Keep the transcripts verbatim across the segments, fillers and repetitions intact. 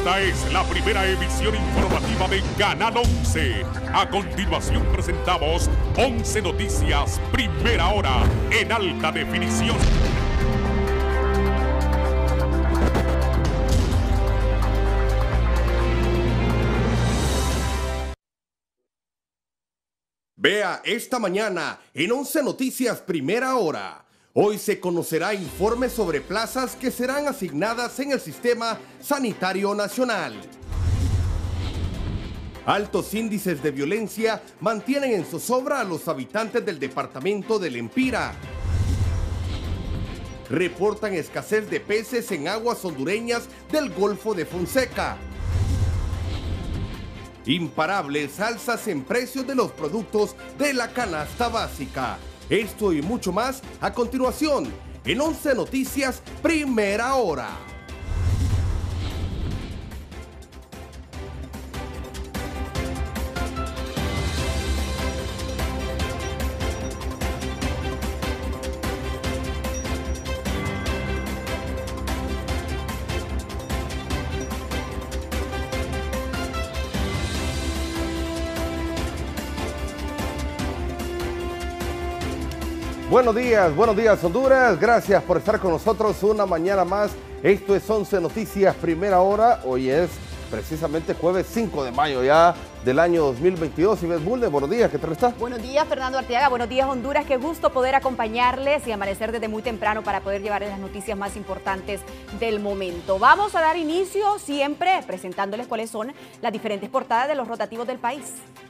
Esta es la primera emisión informativa de Canal once. A continuación presentamos once Noticias, primera hora, en alta definición. Vea esta mañana en once Noticias, primera hora. Hoy se conocerá informes sobre plazas que serán asignadas en el Sistema Sanitario Nacional. Altos índices de violencia mantienen en zozobra a los habitantes del departamento del Empira. Reportan escasez de peces en aguas hondureñas del Golfo de Fonseca. Imparables alzas en precios de los productos de la canasta básica. Esto y mucho más a continuación en once Noticias, primera hora. Buenos días, buenos días Honduras, gracias por estar con nosotros una mañana más. Esto es once Noticias, primera hora. Hoy es precisamente jueves cinco de mayo ya del año dos mil veintidós. Ivette Bulnes, buenos días, ¿qué tal estás? Buenos días, Fernando Arteaga, buenos días Honduras, qué gusto poder acompañarles y amanecer desde muy temprano para poder llevarles las noticias más importantes del momento. Vamos a dar inicio siempre presentándoles cuáles son las diferentes portadas de los rotativos del país.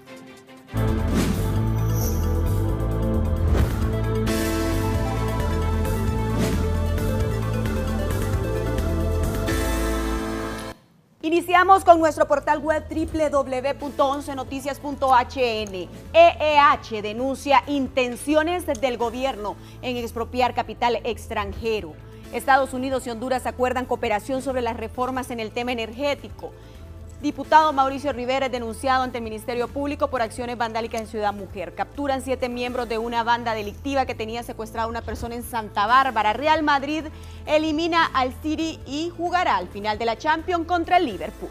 Iniciamos con nuestro portal web doble u doble u doble u punto once noticias punto h n. E E H denuncia intenciones del gobierno en expropiar capital extranjero. Estados Unidos y Honduras acuerdan cooperación sobre las reformas en el tema energético. Diputado Mauricio Rivera es denunciado ante el Ministerio Público por acciones vandálicas en Ciudad Mujer. Capturan siete miembros de una banda delictiva que tenía secuestrada a una persona en Santa Bárbara. Real Madrid elimina al City y jugará al final de la Champions contra el Liverpool.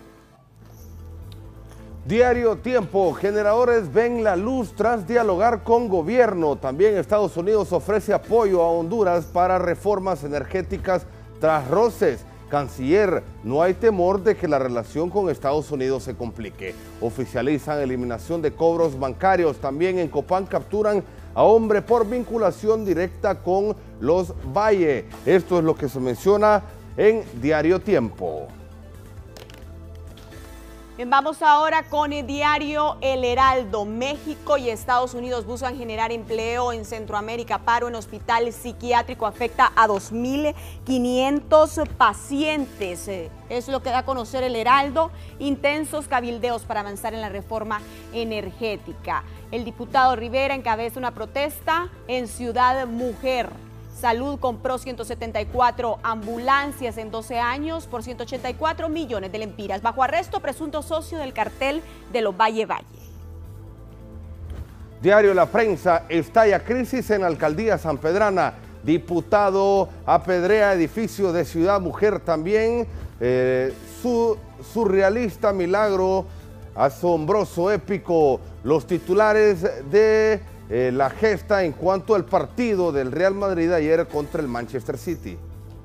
Diario Tiempo, generadores ven la luz tras dialogar con gobierno. También Estados Unidos ofrece apoyo a Honduras para reformas energéticas tras roces. Canciller, no hay temor de que la relación con Estados Unidos se complique. Oficializan eliminación de cobros bancarios. También en Copán capturan a hombre por vinculación directa con los Valle. Esto es lo que se menciona en Diario Tiempo. Bien, vamos ahora con el diario El Heraldo. México y Estados Unidos buscan generar empleo en Centroamérica. Paro en hospital psiquiátrico afecta a dos mil quinientos pacientes. Es lo que da a conocer El Heraldo. Intensos cabildeos para avanzar en la reforma energética. El diputado Rivera encabeza una protesta en Ciudad Mujer. Salud compró ciento setenta y cuatro ambulancias en doce años por ciento ochenta y cuatro millones de lempiras. Bajo arresto, presunto socio del cartel de los Valle Valle. Diario La Prensa, estalla crisis en Alcaldía Sanpedrana. Diputado apedrea edificio de Ciudad Mujer. También eh, su surrealista milagro asombroso, épico. Los titulares de Eh, la gesta en cuanto al partido del Real Madrid ayer contra el Manchester City.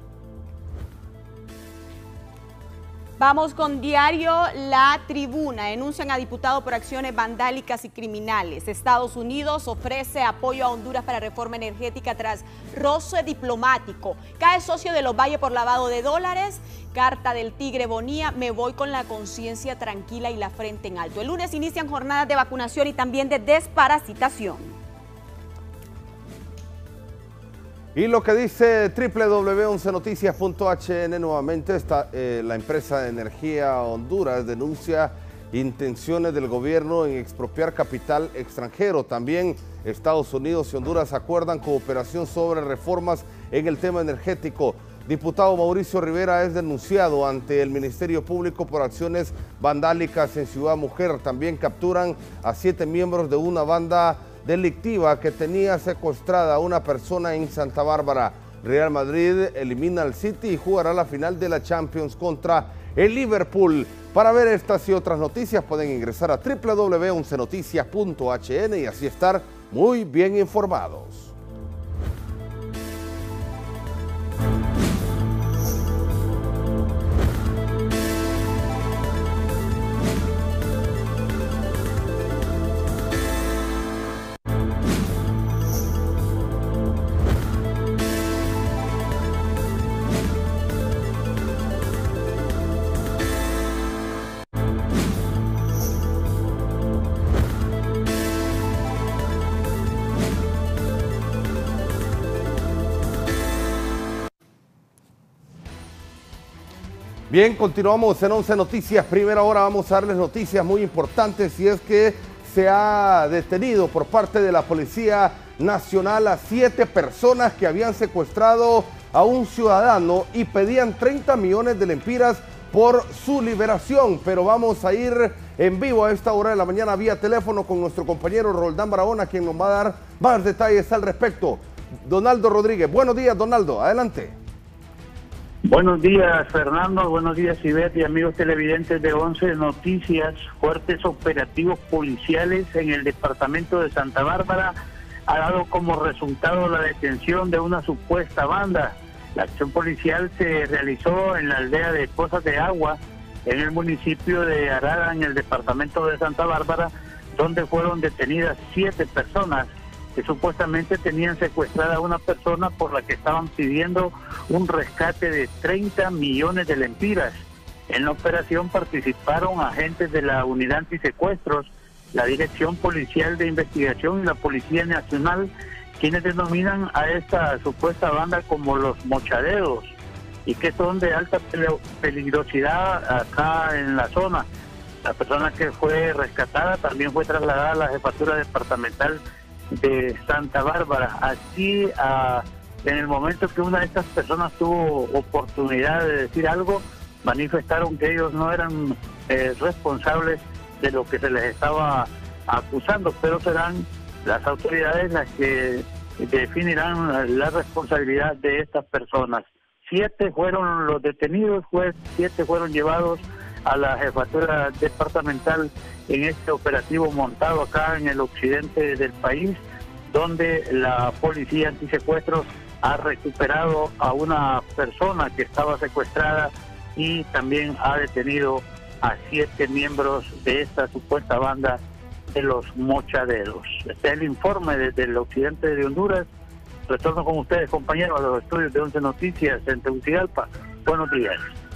Vamos con diario La Tribuna. Denuncian a diputado por acciones vandálicas y criminales. Estados Unidos ofrece apoyo a Honduras para reforma energética tras roce diplomático. Cae socio de los Valle por lavado de dólares. Carta del Tigre Bonía, me voy con la conciencia tranquila y la frente en alto. El lunes inician jornadas de vacunación y también de desparasitación. Y lo que dice doble u doble u doble u punto once noticias punto h n nuevamente, está, eh, la empresa de energía Honduras denuncia intenciones del gobierno en expropiar capital extranjero. También Estados Unidos y Honduras acuerdan cooperación sobre reformas en el tema energético. Diputado Mauricio Rivera es denunciado ante el Ministerio Público por acciones vandálicas en Ciudad Mujer. También capturan a siete miembros de una banda delictiva que tenía secuestrada a una persona en Santa Bárbara. Real Madrid elimina al City y jugará la final de la Champions contra en Liverpool. Para ver estas y otras noticias pueden ingresar a doble u doble u doble u punto once noticias punto h n y así estar muy bien informados. Bien, continuamos en once Noticias. Primera hora vamos a darles noticias muy importantes y es que se ha detenido por parte de la Policía Nacional a siete personas que habían secuestrado a un ciudadano y pedían treinta millones de lempiras por su liberación. Pero vamos a ir en vivo a esta hora de la mañana vía teléfono con nuestro compañero Roldán Barahona, quien nos va a dar más detalles al respecto. Donaldo Rodríguez. Buenos días, Donaldo. Adelante. Buenos días, Fernando. Buenos días, Ivette y amigos televidentes de once Noticias. Fuertes operativos policiales en el departamento de Santa Bárbara ha dado como resultado la detención de una supuesta banda. La acción policial se realizó en la aldea de Pozas de Agua, en el municipio de Arada, en el departamento de Santa Bárbara, donde fueron detenidas siete personas que supuestamente tenían secuestrada a una persona por la que estaban pidiendo un rescate de treinta millones de lempiras. En la operación participaron agentes de la Unidad Antisecuestros, la Dirección Policial de Investigación y la Policía Nacional, quienes denominan a esta supuesta banda como los mochaderos y que son de alta peligrosidad acá en la zona. La persona que fue rescatada también fue trasladada a la jefatura departamental de Santa Bárbara. Así, uh, en el momento que una de estas personas tuvo oportunidad de decir algo, manifestaron que ellos no eran eh, responsables de lo que se les estaba acusando, pero serán las autoridades las que definirán la responsabilidad de estas personas. Siete fueron los detenidos, pues siete fueron llevados a la jefatura departamental en este operativo montado acá en el occidente del país, donde la Policía Antisecuestros ha recuperado a una persona que estaba secuestrada y también ha detenido a siete miembros de esta supuesta banda de los mochaderos. Este es el informe desde el occidente de Honduras. Retorno con ustedes, compañeros, a los estudios de once Noticias en Tegucigalpa. Buenos días.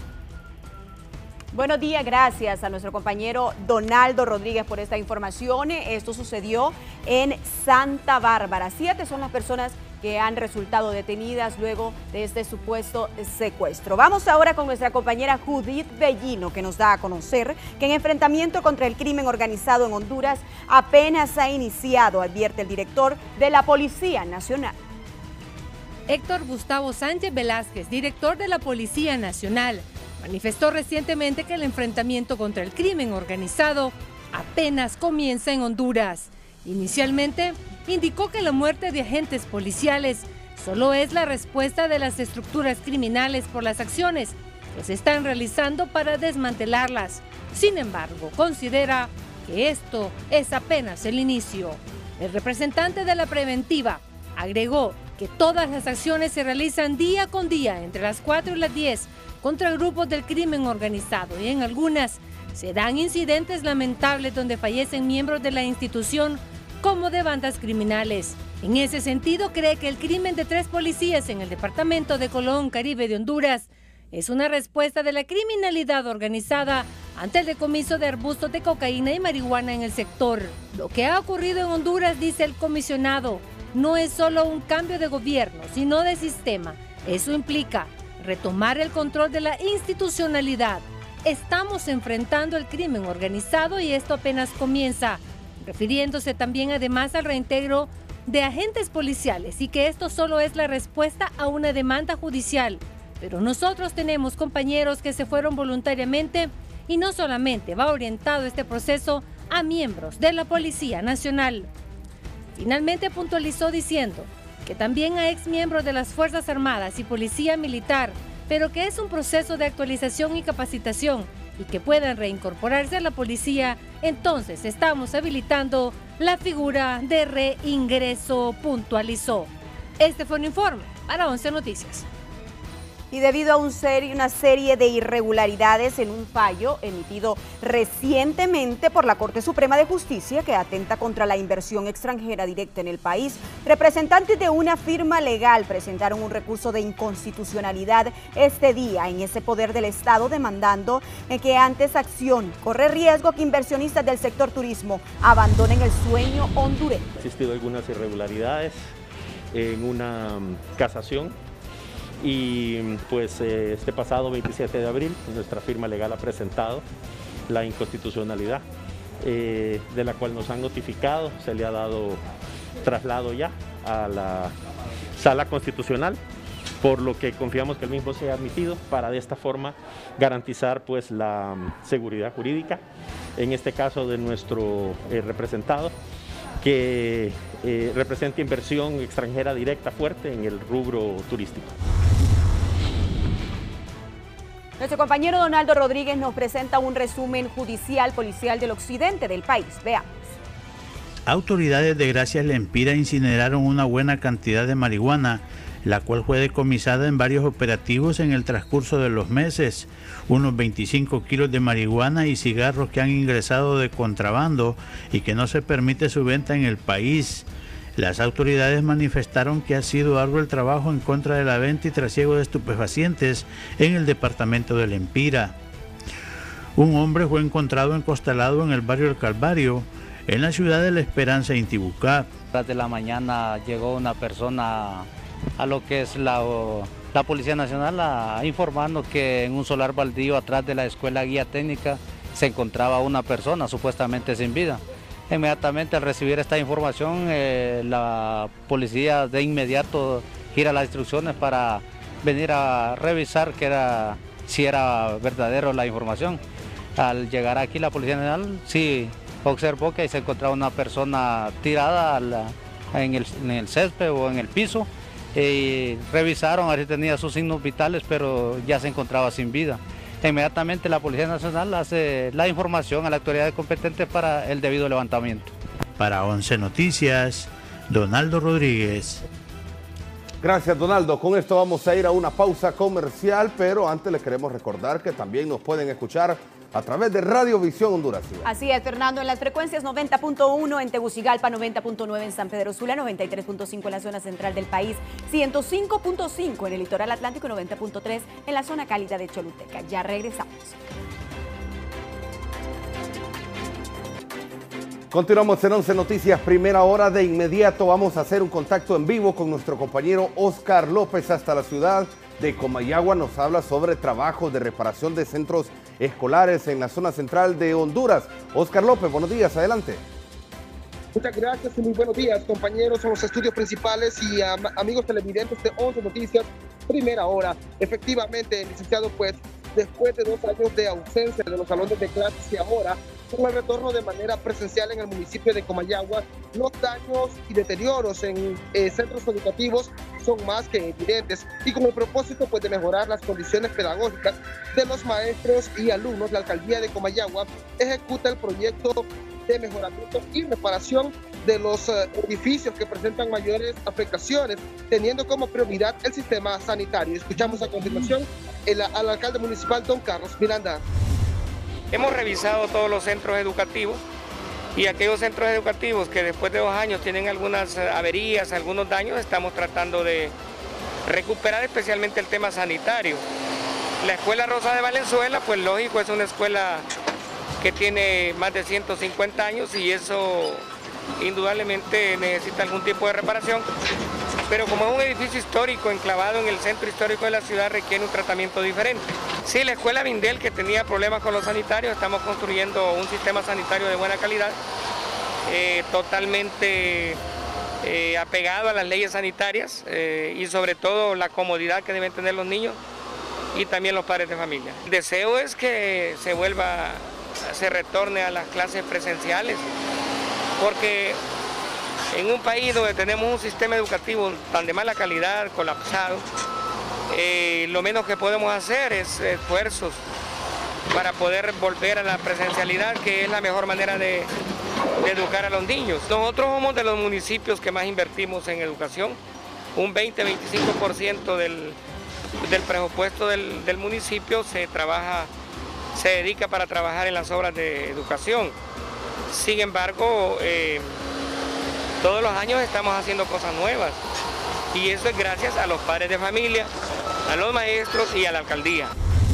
Buenos días, gracias a nuestro compañero Donaldo Rodríguez por esta información. Esto sucedió en Santa Bárbara. Siete son las personas que han resultado detenidas luego de este supuesto secuestro. Vamos ahora con nuestra compañera Judith Bellino, que nos da a conocer que el enfrentamiento contra el crimen organizado en Honduras apenas ha iniciado, advierte el director de la Policía Nacional. Héctor Gustavo Sánchez Velázquez, director de la Policía Nacional, manifestó recientemente que el enfrentamiento contra el crimen organizado apenas comienza en Honduras. Inicialmente, indicó que la muerte de agentes policiales solo es la respuesta de las estructuras criminales por las acciones que se están realizando para desmantelarlas. Sin embargo, considera que esto es apenas el inicio. El representante de la preventiva agregó que todas las acciones se realizan día con día entre las cuatro y las diez contra grupos del crimen organizado y en algunas se dan incidentes lamentables donde fallecen miembros de la institución como de bandas criminales. En ese sentido, cree que el crimen de tres policías en el departamento de Colón, Caribe de Honduras, es una respuesta de la criminalidad organizada ante el decomiso de arbustos de cocaína y marihuana en el sector. Lo que ha ocurrido en Honduras, dice el comisionado, no es solo un cambio de gobierno, sino de sistema. Eso implica retomar el control de la institucionalidad. Estamos enfrentando el crimen organizado y esto apenas comienza, refiriéndose también además al reintegro de agentes policiales y que esto solo es la respuesta a una demanda judicial. Pero nosotros tenemos compañeros que se fueron voluntariamente y no solamente va orientado este proceso a miembros de la Policía Nacional. Finalmente puntualizó diciendo que también a ex miembros de las Fuerzas Armadas y Policía Militar pero que es un proceso de actualización y capacitación y que puedan reincorporarse a la policía, entonces estamos habilitando la figura de reingreso, puntualizó. Este fue un informe para once Noticias. Y debido a un serie, una serie de irregularidades en un fallo emitido recientemente por la Corte Suprema de Justicia que atenta contra la inversión extranjera directa en el país, representantes de una firma legal presentaron un recurso de inconstitucionalidad este día en ese poder del Estado, demandando que ante esa acción corre riesgo que inversionistas del sector turismo abandonen el sueño hondureño. Ha existido algunas irregularidades en una casación. Y pues este pasado veintisiete de abril nuestra firma legal ha presentado la inconstitucionalidad eh, de la cual nos han notificado, se le ha dado traslado ya a la sala constitucional, por lo que confiamos que el mismo sea admitido para de esta forma garantizar pues la seguridad jurídica, en este caso de nuestro eh, representado, que eh, representa inversión extranjera directa fuerte en el rubro turístico. Nuestro compañero Donaldo Rodríguez nos presenta un resumen judicial policial del occidente del país. Veamos. Autoridades de Gracias Lempira incineraron una buena cantidad de marihuana, la cual fue decomisada en varios operativos en el transcurso de los meses. Unos veinticinco kilos de marihuana y cigarros que han ingresado de contrabando y que no se permite su venta en el país. Las autoridades manifestaron que ha sido arduo el trabajo en contra de la venta y trasiego de estupefacientes en el departamento de Lempira. Un hombre fue encontrado encostalado en el barrio El Calvario, en la ciudad de La Esperanza, Intibucá. Tras de la mañana llegó una persona a lo que es la, la Policía Nacional a, informando que en un solar baldío atrás de la Escuela Guía Técnica se encontraba una persona supuestamente sin vida. Inmediatamente al recibir esta información, eh, la policía de inmediato gira las instrucciones para venir a revisar que era, si era verdadero la información. Al llegar aquí la Policía Nacional sí observó que ahí se encontraba una persona tirada a la, en, el, en el césped o en el piso, y revisaron a ver si tenía sus signos vitales, pero ya se encontraba sin vida. Inmediatamente la Policía Nacional hace la información a la autoridad competente para el debido levantamiento. Para once Noticias, Donaldo Rodríguez. Gracias, Donaldo. Con esto vamos a ir a una pausa comercial, pero antes les queremos recordar que también nos pueden escuchar a través de Radio Visión Honduras. Así es, Fernando, en las frecuencias noventa punto uno en Tegucigalpa, noventa punto nueve en San Pedro Sula, noventa y tres punto cinco en la zona central del país, ciento cinco punto cinco en el litoral atlántico y noventa punto tres en la zona cálida de Choluteca. Ya regresamos. Continuamos en once Noticias, primera hora. De inmediato vamos a hacer un contacto en vivo con nuestro compañero Oscar López hasta la ciudad de Comayagua. Nos habla sobre trabajos de reparación de centros escolares en la zona central de Honduras. Oscar López, buenos días, adelante. Muchas gracias y muy buenos días, compañeros en los estudios principales y am amigos televidentes de once Noticias, primera hora. Efectivamente, licenciado, pues después de dos años de ausencia de los salones de clases y ahora con el retorno de manera presencial en el municipio de Comayagua, los daños y deterioros en eh, centros educativos son más que evidentes, y con el propósito pues de mejorar las condiciones pedagógicas de los maestros y alumnos, la alcaldía de Comayagua ejecuta el proyecto de mejoramiento y reparación de los uh, edificios que presentan mayores afectaciones, teniendo como prioridad el sistema sanitario. Escuchamos a continuación el, al alcalde municipal, don Carlos Miranda. Hemos revisado todos los centros educativos y aquellos centros educativos que después de dos años tienen algunas averías, algunos daños, estamos tratando de recuperar especialmente el tema sanitario. La Escuela Rosa de Valenzuela, pues lógico, es una escuela que tiene más de ciento cincuenta años y eso indudablemente necesita algún tipo de reparación, pero como es un edificio histórico enclavado en el centro histórico de la ciudad, requiere un tratamiento diferente. Sí, la escuela Vindel, que tenía problemas con los sanitarios, estamos construyendo un sistema sanitario de buena calidad, eh, totalmente eh, apegado a las leyes sanitarias eh, y sobre todo la comodidad que deben tener los niños y también los padres de familia. El deseo es que se vuelva, se retorne a las clases presenciales, porque en un país donde tenemos un sistema educativo tan de mala calidad, colapsado, eh, lo menos que podemos hacer es esfuerzos para poder volver a la presencialidad, que es la mejor manera de, de educar a los niños. Nosotros somos de los municipios que más invertimos en educación, un veinte a veinticinco por ciento del, del presupuesto del, del municipio se trabaja, se dedica para trabajar en las obras de educación. Sin embargo, eh, todos los años estamos haciendo cosas nuevas y eso es gracias a los padres de familia, a los maestros y a la alcaldía.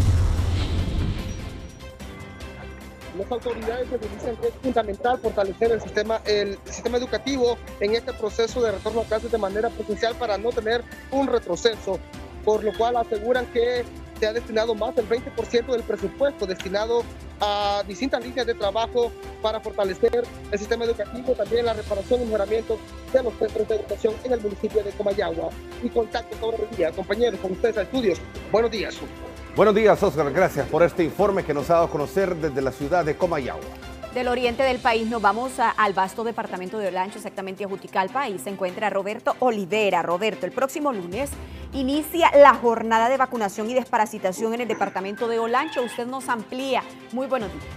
Las autoridades dicen que es fundamental fortalecer el sistema, el sistema educativo en este proceso de retorno a clases de manera presencial para no tener un retroceso, por lo cual aseguran que se ha destinado más del veinte por ciento del presupuesto destinado a distintas líneas de trabajo para fortalecer el sistema educativo, también la reparación y mejoramiento de los centros de educación en el municipio de Comayagua. Y contacto todos los días, compañeros, con ustedes a estudios. Buenos días. Buenos días, Oscar. Gracias por este informe que nos ha dado a conocer desde la ciudad de Comayagua. Del oriente del país nos vamos a, al vasto departamento de Olancho, exactamente a Juticalpa. Ahí se encuentra Roberto Olivera. Roberto, el próximo lunes inicia la jornada de vacunación y desparasitación en el departamento de Olancho. Usted nos amplía. Muy buenos días.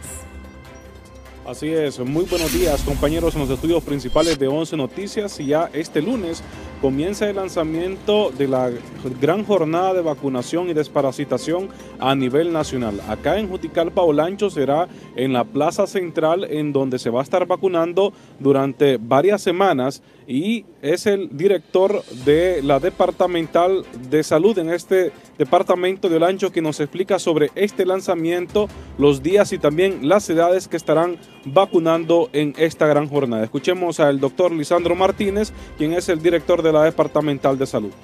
Así es, muy buenos días compañeros en los estudios principales de once Noticias. Y ya este lunes comienza el lanzamiento de la gran jornada de vacunación y desparasitación a nivel nacional. Acá en Juticalpa, Olancho, será en la plaza central en donde se va a estar vacunando durante varias semanas, y es el director de la departamental de salud en este departamento de Olancho que nos explica sobre este lanzamiento, los días y también las edades que estarán vacunando en esta gran jornada. Escuchemos al doctor Lisandro Martínez, quien es el director de la departamental de salud.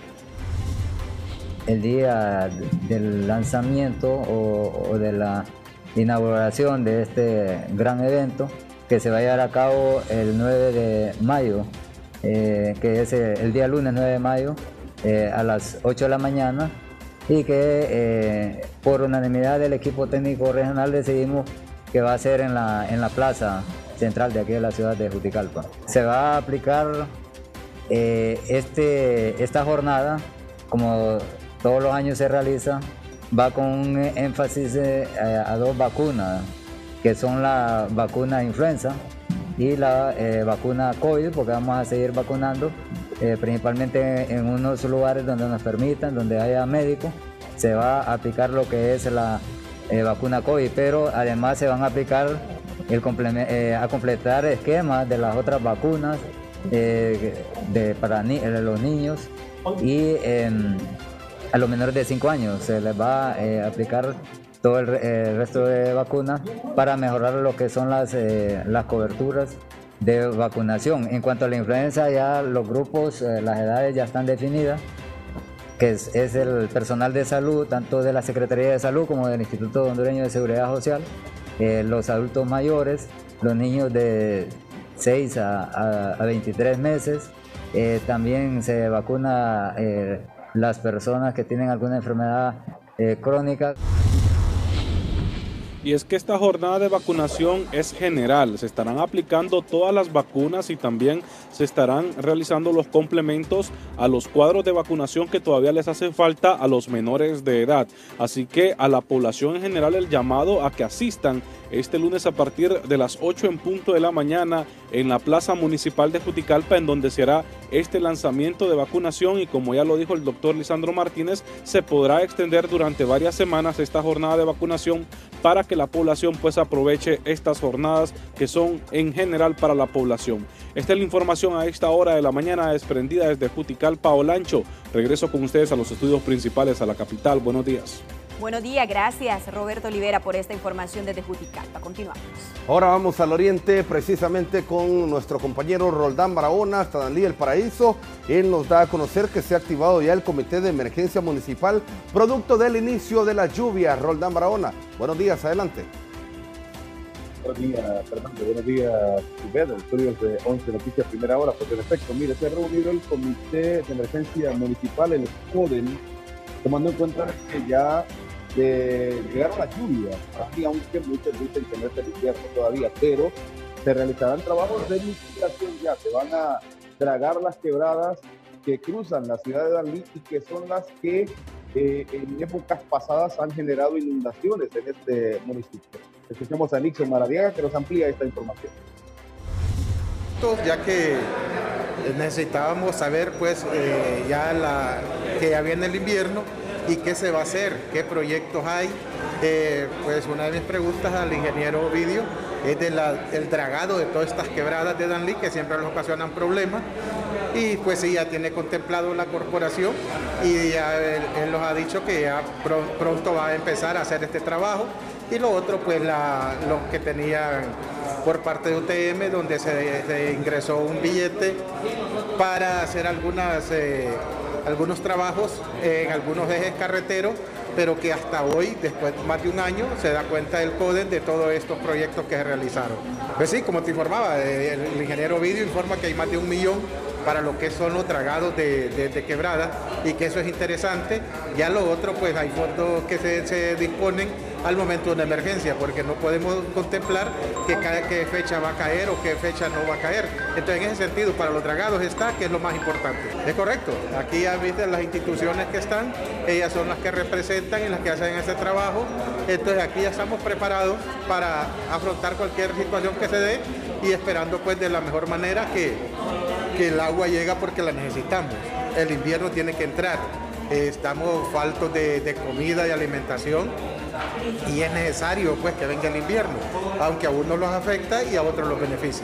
El día del lanzamiento o, o de la inauguración de este gran evento, que se va a llevar a cabo el nueve de mayo, eh, que es el día lunes nueve de mayo, eh, a las ocho de la mañana, y que eh, por unanimidad del equipo técnico regional decidimos que va a ser en la, en la plaza central de aquí de la ciudad de Juticalpa. Se va a aplicar eh, este, esta jornada, como todos los años se realiza, va con un énfasis eh, a dos vacunas, que son la vacuna influenza y la eh, vacuna COVID, porque vamos a seguir vacunando eh, principalmente en unos lugares donde nos permitan, donde haya médicos. Se va a aplicar lo que es la eh, vacuna COVID, pero además se van a aplicar el eh, a completar esquemas de las otras vacunas eh, de, para ni los niños y eh, a los menores de cinco años. Se les va a eh, aplicar todo el, el resto de vacunas para mejorar lo que son las, eh, las coberturas de vacunación. En cuanto a la influenza, ya los grupos, eh, las edades ya están definidas, que es, es el personal de salud, tanto de la Secretaría de Salud como del Instituto Hondureño de Seguridad Social, eh, los adultos mayores, los niños de seis a, a veintitrés meses, eh, también se vacuna eh, las personas que tienen alguna enfermedad eh, crónica. Y es que esta jornada de vacunación es general, se estarán aplicando todas las vacunas y también se estarán realizando los complementos a los cuadros de vacunación que todavía les hace falta a los menores de edad. Así que a la población en general el llamado a que asistan este lunes a partir de las ocho en punto de la mañana en la Plaza Municipal de Juticalpa, en donde se hará este lanzamiento de vacunación, y como ya lo dijo el doctor Lisandro Martínez, se podrá extender durante varias semanas esta jornada de vacunación para que la población pues aproveche estas jornadas que son en general para la población. Esta es la información a esta hora de la mañana desprendida desde Juticalpa, Olancho. Regreso con ustedes a los estudios principales a la capital. Buenos días. Buenos días, gracias Roberto Olivera por esta información desde Juticalpa. Continuamos. Ahora vamos al oriente, precisamente con nuestro compañero Roldán Barahona, hasta Danlí El Paraíso. Él nos da a conocer que se ha activado ya el Comité de Emergencia Municipal, producto del inicio de las lluvias. Roldán Barahona, buenos días, adelante. Buenos días, Fernando. Buenos días, Pedro. Estudios de once Noticias, primera hora. Pues en efecto, mire, se ha reunido el Comité de Emergencia Municipal, el CODEN, tomando en cuenta que ya de llegaron las lluvias, así aunque muchos dicen que no es el invierno todavía, pero se realizarán trabajos de mitigación ya, se van a dragar las quebradas que cruzan la ciudad de Danlí y que son las que eh, en épocas pasadas han generado inundaciones en este municipio. Escuchamos a Nixon Maradiaga, que nos amplía esta información. Ya que necesitábamos saber pues eh, ya la, que ya viene el invierno y qué se va a hacer, qué proyectos hay. Eh, pues una de mis preguntas al ingeniero Ovidio es del dragado de todas estas quebradas de Danlí, que siempre nos ocasionan problemas, y pues sí, ya tiene contemplado la corporación y ya él, él nos ha dicho que ya pr pronto va a empezar a hacer este trabajo. Y lo otro, pues la, los que tenían por parte de U T M, donde se, se ingresó un billete para hacer algunas, eh, algunos trabajos en algunos ejes carreteros, pero que hasta hoy, después de más de un año, se da cuenta el CODEN de todos estos proyectos que se realizaron. Pues sí, como te informaba, el, el ingeniero Ovidio informa que hay más de un millón para lo que son los dragados de, de, de quebrada, y que eso es interesante. Ya lo otro, pues hay fondos que se, se disponen al momento de una emergencia, porque no podemos contemplar que cada qué fecha va a caer o qué fecha no va a caer. Entonces, en ese sentido, para los dragados está, que es lo más importante. Es correcto, aquí ya viste las instituciones que están, ellas son las que representan y las que hacen ese trabajo. Entonces, aquí ya estamos preparados para afrontar cualquier situación que se dé, y esperando pues de la mejor manera que, que el agua llega, porque la necesitamos. El invierno tiene que entrar, eh, estamos faltos de, de comida y alimentación, y es necesario pues que venga el invierno, aunque a unos los afecta y a otros los beneficia.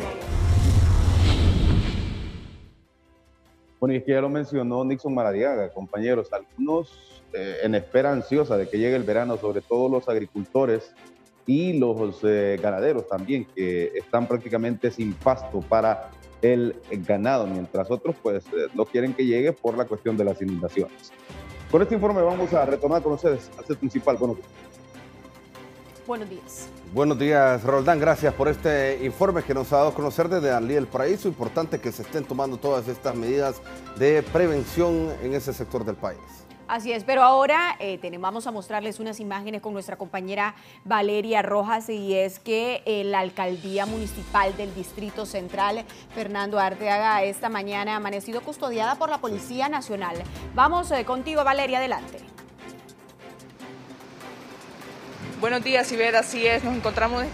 Bueno, y es que ya lo mencionó Nixon Maradiaga, compañeros, algunos eh, en espera ansiosa de que llegue el verano, sobre todo los agricultores y los eh, ganaderos también, que están prácticamente sin pasto para el ganado, mientras otros pues eh, no quieren que llegue por la cuestión de las inundaciones. Con este informe vamos a retornar con ustedes al set principal. Buenos días. Buenos días. Buenos días, Roldán. Gracias por este informe que nos ha dado a conocer desde Danlí El Paraíso. Importante que se estén tomando todas estas medidas de prevención en ese sector del país. Así es, pero ahora eh, tenemos, vamos a mostrarles unas imágenes con nuestra compañera Valeria Rojas, y es que eh, la Alcaldía Municipal del Distrito Central, Fernando Arteaga, esta mañana ha amanecido custodiada por la Policía Nacional. Vamos eh, contigo, Valeria, adelante. Buenos días, Ivette, así es, nos encontramos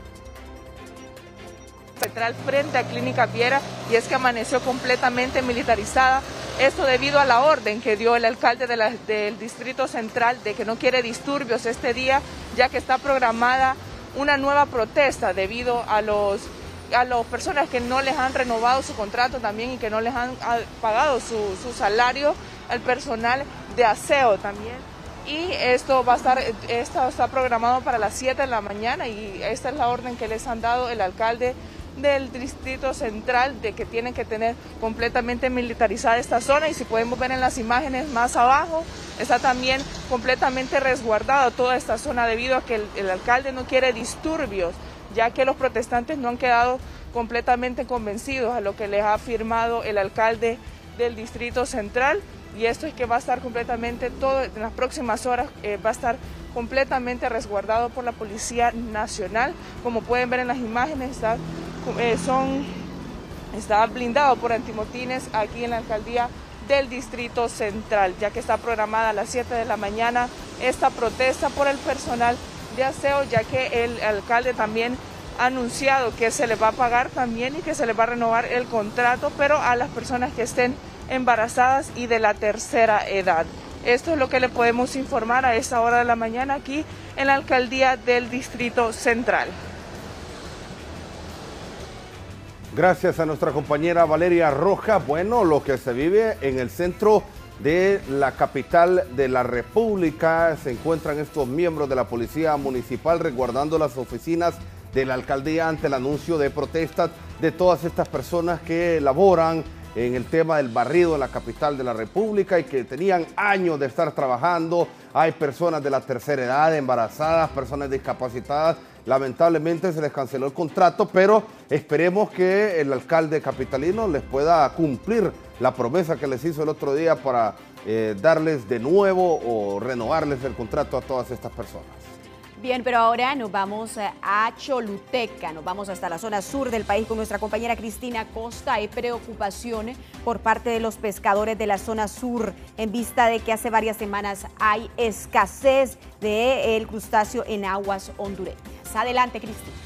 central frente a Clínica Piera, y es que amaneció completamente militarizada. Esto debido a la orden que dio el alcalde de la, del Distrito Central de que no quiere disturbios este día, ya que está programada una nueva protesta debido a los a las personas que no les han renovado su contrato también, y que no les han pagado su, su salario, al personal de aseo también. Y esto va a estar, esto está programado para las siete de la mañana, y esta es la orden que les han dado el alcalde del Distrito Central, de que tienen que tener completamente militarizada esta zona. Y si podemos ver en las imágenes más abajo, está también completamente resguardada toda esta zona, debido a que el, el alcalde no quiere disturbios, ya que los protestantes no han quedado completamente convencidos a lo que les ha afirmado el alcalde del Distrito Central. Y esto es que va a estar completamente, todo en las próximas horas eh, va a estar completamente resguardado por la Policía Nacional. Como pueden ver en las imágenes, está, eh, son, está blindado por antimotines aquí en la Alcaldía del Distrito Central, ya que está programada a las siete de la mañana esta protesta por el personal de aseo, ya que el alcalde también ha anunciado que se les va a pagar también y que se les va a renovar el contrato, pero a las personas que estén embarazadas y de la tercera edad. Esto es lo que le podemos informar a esta hora de la mañana aquí en la Alcaldía del Distrito Central. Gracias a nuestra compañera Valeria Rojas. Bueno, lo que se vive en el centro de la capital de la República, se encuentran estos miembros de la Policía Municipal resguardando las oficinas de la Alcaldía ante el anuncio de protestas de todas estas personas que laboran en el tema del barrido en la capital de la República y que tenían años de estar trabajando. Hay personas de la tercera edad, embarazadas, personas discapacitadas. Lamentablemente se les canceló el contrato, pero esperemos que el alcalde capitalino les pueda cumplir la promesa que les hizo el otro día para eh, darles de nuevo o renovarles el contrato a todas estas personas. Bien, pero ahora nos vamos a Choluteca, nos vamos hasta la zona sur del país con nuestra compañera Cristina Costa. Hay preocupación por parte de los pescadores de la zona sur en vista de que hace varias semanas hay escasez del crustáceo en aguas hondureñas. Adelante, Cristina.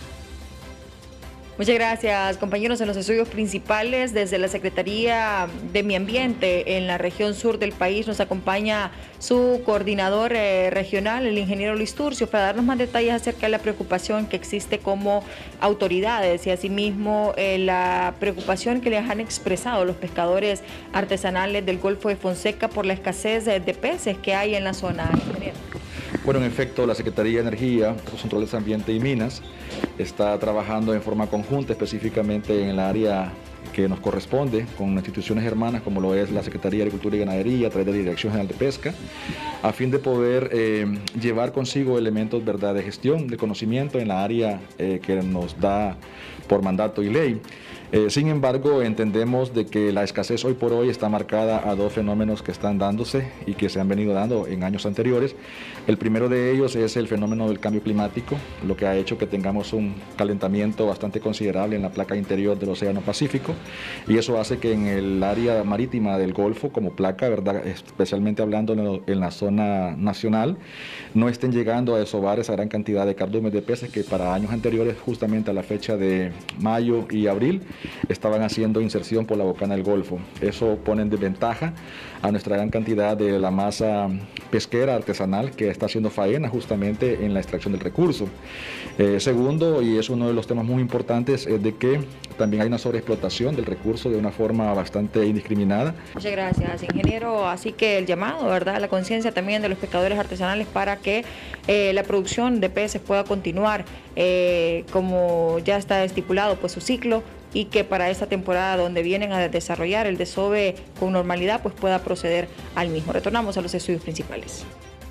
Muchas gracias, compañeros. En los estudios principales, desde la Secretaría de Medio Ambiente en la región sur del país, nos acompaña su coordinador eh, regional, el ingeniero Luis Turcio, para darnos más detalles acerca de la preocupación que existe como autoridades y asimismo eh, la preocupación que les han expresado los pescadores artesanales del Golfo de Fonseca por la escasez de, de peces que hay en la zona. Ingeniero. Bueno, en efecto, la Secretaría de Energía, Controles de Ambiente y Minas está trabajando en forma conjunta, específicamente en el área que nos corresponde, con instituciones hermanas como lo es la Secretaría de Agricultura y Ganadería a través de la Dirección General de Pesca, a fin de poder eh, llevar consigo elementos, ¿verdad?, de gestión, de conocimiento en la área eh, que nos da por mandato y ley. Eh, sin embargo, entendemos de que la escasez hoy por hoy está marcada a dos fenómenos que están dándose y que se han venido dando en años anteriores. El primero de ellos es el fenómeno del cambio climático, lo que ha hecho que tengamos un calentamiento bastante considerable en la placa interior del Océano Pacífico, y eso hace que en el área marítima del Golfo, como placa, ¿verdad?, especialmente hablando en, lo, en la zona nacional, no estén llegando a desovar esa gran cantidad de cardúmenes de peces que para años anteriores, justamente a la fecha de mayo y abril, estaban haciendo inserción por la bocana del Golfo. Eso pone en desventaja a nuestra gran cantidad de la masa pesquera artesanal que está haciendo faena justamente en la extracción del recurso. Eh, segundo, y es uno de los temas muy importantes, es de que también hay una sobreexplotación del recurso de una forma bastante indiscriminada. Muchas gracias, ingeniero. Así que el llamado, ¿verdad?, a la conciencia también de los pescadores artesanales para que eh, la producción de peces pueda continuar eh, como ya está estipulado, pues su ciclo, y que para esta temporada donde vienen a desarrollar el desove con normalidad, pues pueda proceder al mismo. Retornamos a los estudios principales.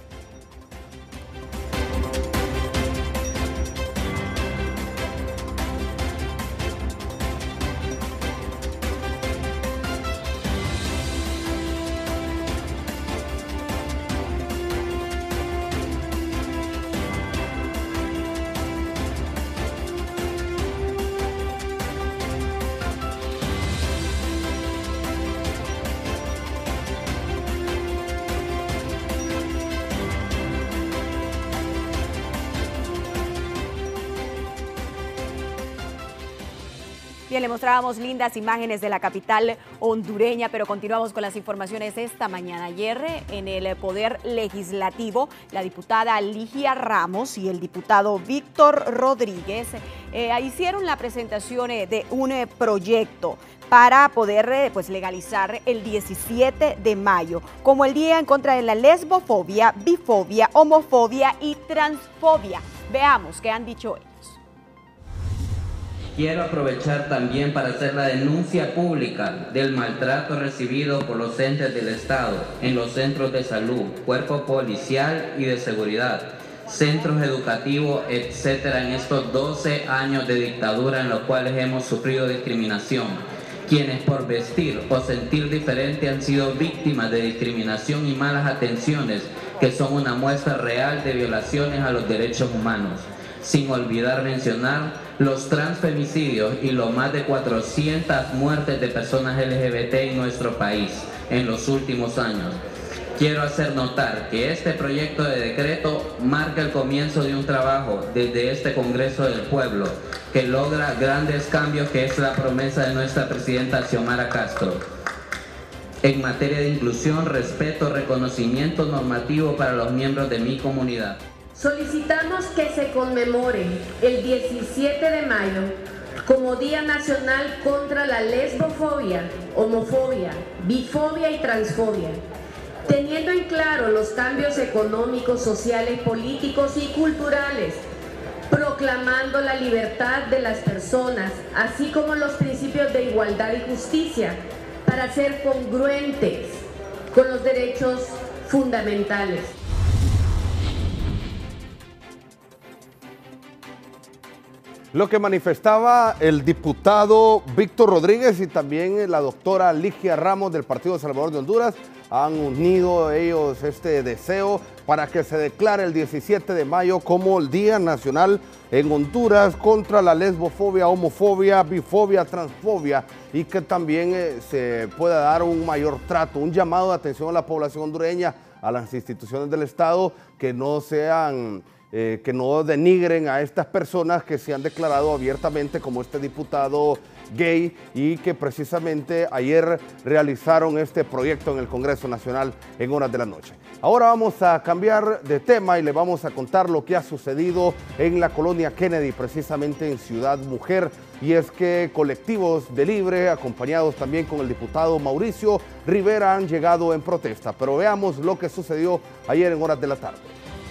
Bien, le mostrábamos lindas imágenes de la capital hondureña, pero continuamos con las informaciones esta mañana. Ayer, en el Poder Legislativo, la diputada Ligia Ramos y el diputado Víctor Rodríguez eh, hicieron la presentación eh, de un eh, proyecto para poder eh, pues, legalizar el diecisiete de mayo como el Día en contra de la lesbofobia, bifobia, homofobia y transfobia. Veamos qué han dicho ellos. Quiero aprovechar también para hacer la denuncia pública del maltrato recibido por los entes del Estado en los centros de salud, cuerpo policial y de seguridad, centros educativos, etcétera, en estos doce años de dictadura en los cuales hemos sufrido discriminación. Quienes por vestir o sentir diferente han sido víctimas de discriminación y malas atenciones, que son una muestra real de violaciones a los derechos humanos. Sin olvidar mencionar los transfemicidios y los más de cuatrocientas muertes de personas L G B T en nuestro país en los últimos años. Quiero hacer notar que este proyecto de decreto marca el comienzo de un trabajo desde este Congreso del Pueblo que logra grandes cambios, que es la promesa de nuestra presidenta Xiomara Castro. En materia de inclusión, respeto, reconocimiento normativo para los miembros de mi comunidad. Solicitamos que se conmemore el diecisiete de mayo como Día Nacional contra la lesbofobia, homofobia, bifobia y transfobia, teniendo en claro los cambios económicos, sociales, políticos y culturales, proclamando la libertad de las personas, así como los principios de igualdad y justicia, para ser congruentes con los derechos fundamentales. Lo que manifestaba el diputado Víctor Rodríguez y también la doctora Ligia Ramos del Partido Salvador de Honduras han unido ellos este deseo para que se declare el diecisiete de mayo como el Día Nacional en Honduras contra la lesbofobia, homofobia, bifobia, transfobia, y que también eh, se pueda dar un mayor trato, un llamado de atención a la población hondureña, a las instituciones del Estado, que no sean, eh, que no denigren a estas personas que se han declarado abiertamente como este diputado gay y que precisamente ayer realizaron este proyecto en el Congreso Nacional en horas de la noche. Ahora vamos a cambiar de tema y le vamos a contar lo que ha sucedido en la colonia Kennedy, precisamente en Ciudad Mujer, y es que colectivos de Libre, acompañados también con el diputado Mauricio Rivera, han llegado en protesta. Pero veamos lo que sucedió ayer en horas de la tarde.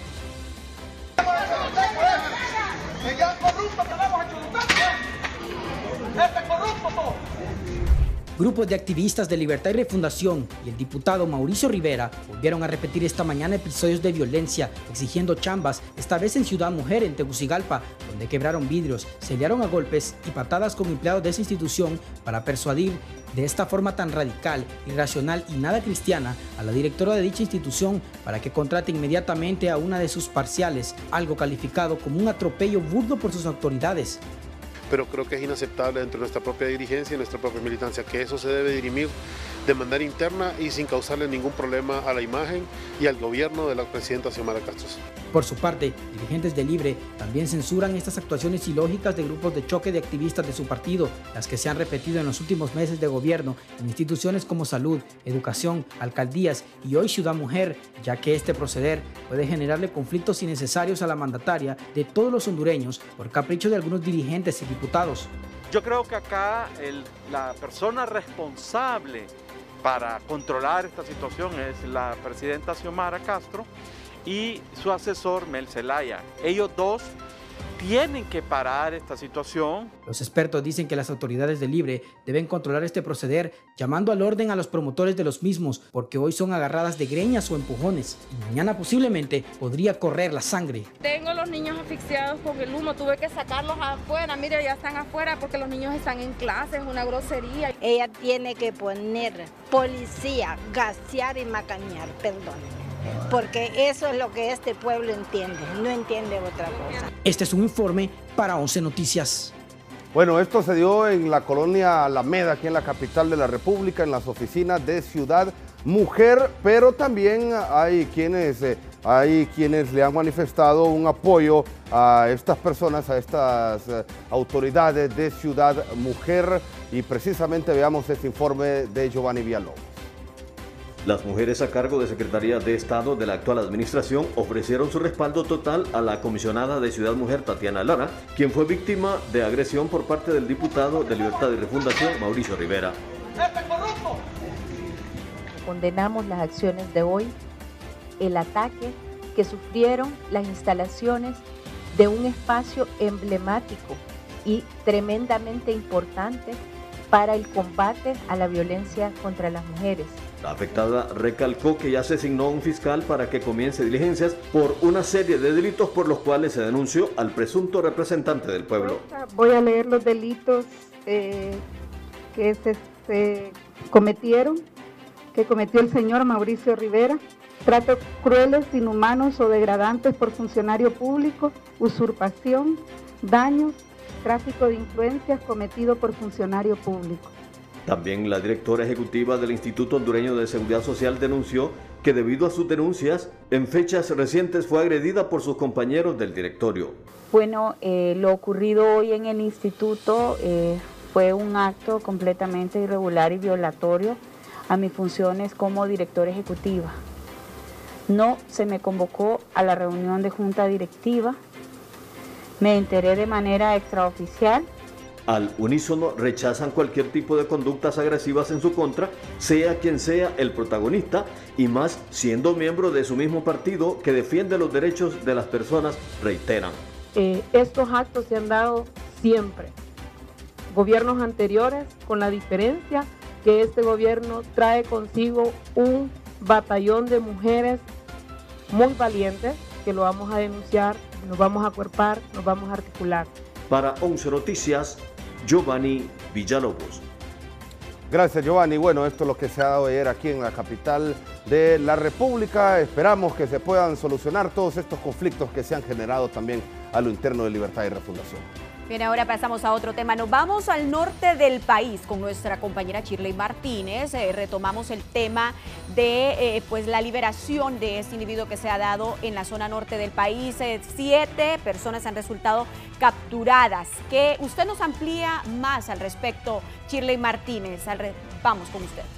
Grupos de activistas de Libertad y Refundación y el diputado Mauricio Rivera volvieron a repetir esta mañana episodios de violencia, exigiendo chambas, esta vez en Ciudad Mujer, en Tegucigalpa, donde quebraron vidrios, se liaron a golpes y patadas con empleados de esa institución para persuadir de esta forma tan radical, irracional y nada cristiana a la directora de dicha institución para que contrate inmediatamente a una de sus parciales, algo calificado como un atropello burdo por sus autoridades. Pero creo que es inaceptable dentro de nuestra propia dirigencia y nuestra propia militancia, que eso se debe dirimir de manera interna y sin causarle ningún problema a la imagen y al gobierno de la presidenta Xiomara Castro. Por su parte, dirigentes de Libre también censuran estas actuaciones ilógicas de grupos de choque de activistas de su partido, las que se han repetido en los últimos meses de gobierno en instituciones como salud, educación, alcaldías y hoy Ciudad Mujer, ya que este proceder puede generarle conflictos innecesarios a la mandataria de todos los hondureños por capricho de algunos dirigentes y diputados. Yo creo que acá el, la persona responsable para controlar esta situación es la presidenta Xiomara Castro y su asesor Mel Zelaya. Ellos dos tienen que parar esta situación. Los expertos dicen que las autoridades de Libre deben controlar este proceder, llamando al orden a los promotores de los mismos, porque hoy son agarradas de greñas o empujones y mañana posiblemente podría correr la sangre. Tengo los niños asfixiados con el humo, tuve que sacarlos afuera, mire, ya están afuera porque los niños están en clase, es una grosería. Ella tiene que poner policía, gasear y macanear, perdón. Porque eso es lo que este pueblo entiende, no entiende otra cosa. Este es un informe para once Noticias. Bueno, esto se dio en la colonia Alameda, aquí en la capital de la República, en las oficinas de Ciudad Mujer, pero también hay quienes, eh, hay quienes le han manifestado un apoyo a estas personas, a estas eh, autoridades de Ciudad Mujer, y precisamente veamos este informe de Giovanni Villalobos. Las mujeres a cargo de Secretaría de Estado de la actual administración ofrecieron su respaldo total a la comisionada de Ciudad Mujer, Tatiana Lara, quien fue víctima de agresión por parte del diputado de Libertad y Refundación, Mauricio Rivera. Condenamos las acciones de hoy, el ataque que sufrieron las instalaciones de un espacio emblemático y tremendamente importante para el combate a la violencia contra las mujeres. La afectada recalcó que ya se asignó un fiscal para que comience diligencias por una serie de delitos por los cuales se denunció al presunto representante del pueblo. Voy a leer los delitos eh, que se, se cometieron, que cometió el señor Mauricio Rivera: tratos crueles, inhumanos o degradantes por funcionario público, usurpación, daños, tráfico de influencias cometido por funcionario público. También la directora ejecutiva del Instituto Hondureño de Seguridad Social denunció que debido a sus denuncias, en fechas recientes fue agredida por sus compañeros del directorio. Bueno, eh, lo ocurrido hoy en el instituto eh, fue un acto completamente irregular y violatorio a mis funciones como directora ejecutiva. No se me convocó a la reunión de junta directiva, me enteré de manera extraoficial. Al unísono rechazan cualquier tipo de conductas agresivas en su contra, sea quien sea el protagonista, y más siendo miembro de su mismo partido que defiende los derechos de las personas, reiteran. Eh, estos actos se han dado siempre. Gobiernos anteriores, con la diferencia que este gobierno trae consigo un batallón de mujeres muy valientes que lo vamos a denunciar, nos vamos a acuerpar, nos vamos a articular. Para once Noticias, Giovanni Villalobos. Gracias, Giovanni. Bueno, esto es lo que se ha dado ayer aquí en la capital de la República. Esperamos que se puedan solucionar todos estos conflictos que se han generado también a lo interno de Libertad y Refundación. Bien, ahora pasamos a otro tema. Nos vamos al norte del país con nuestra compañera Shirley Martínez. Eh, retomamos el tema de eh, pues, la liberación de este individuo que se ha dado en la zona norte del país. Eh, siete personas han resultado capturadas. Que usted nos amplía más al respecto, Shirley Martínez. Al re... Vamos con usted.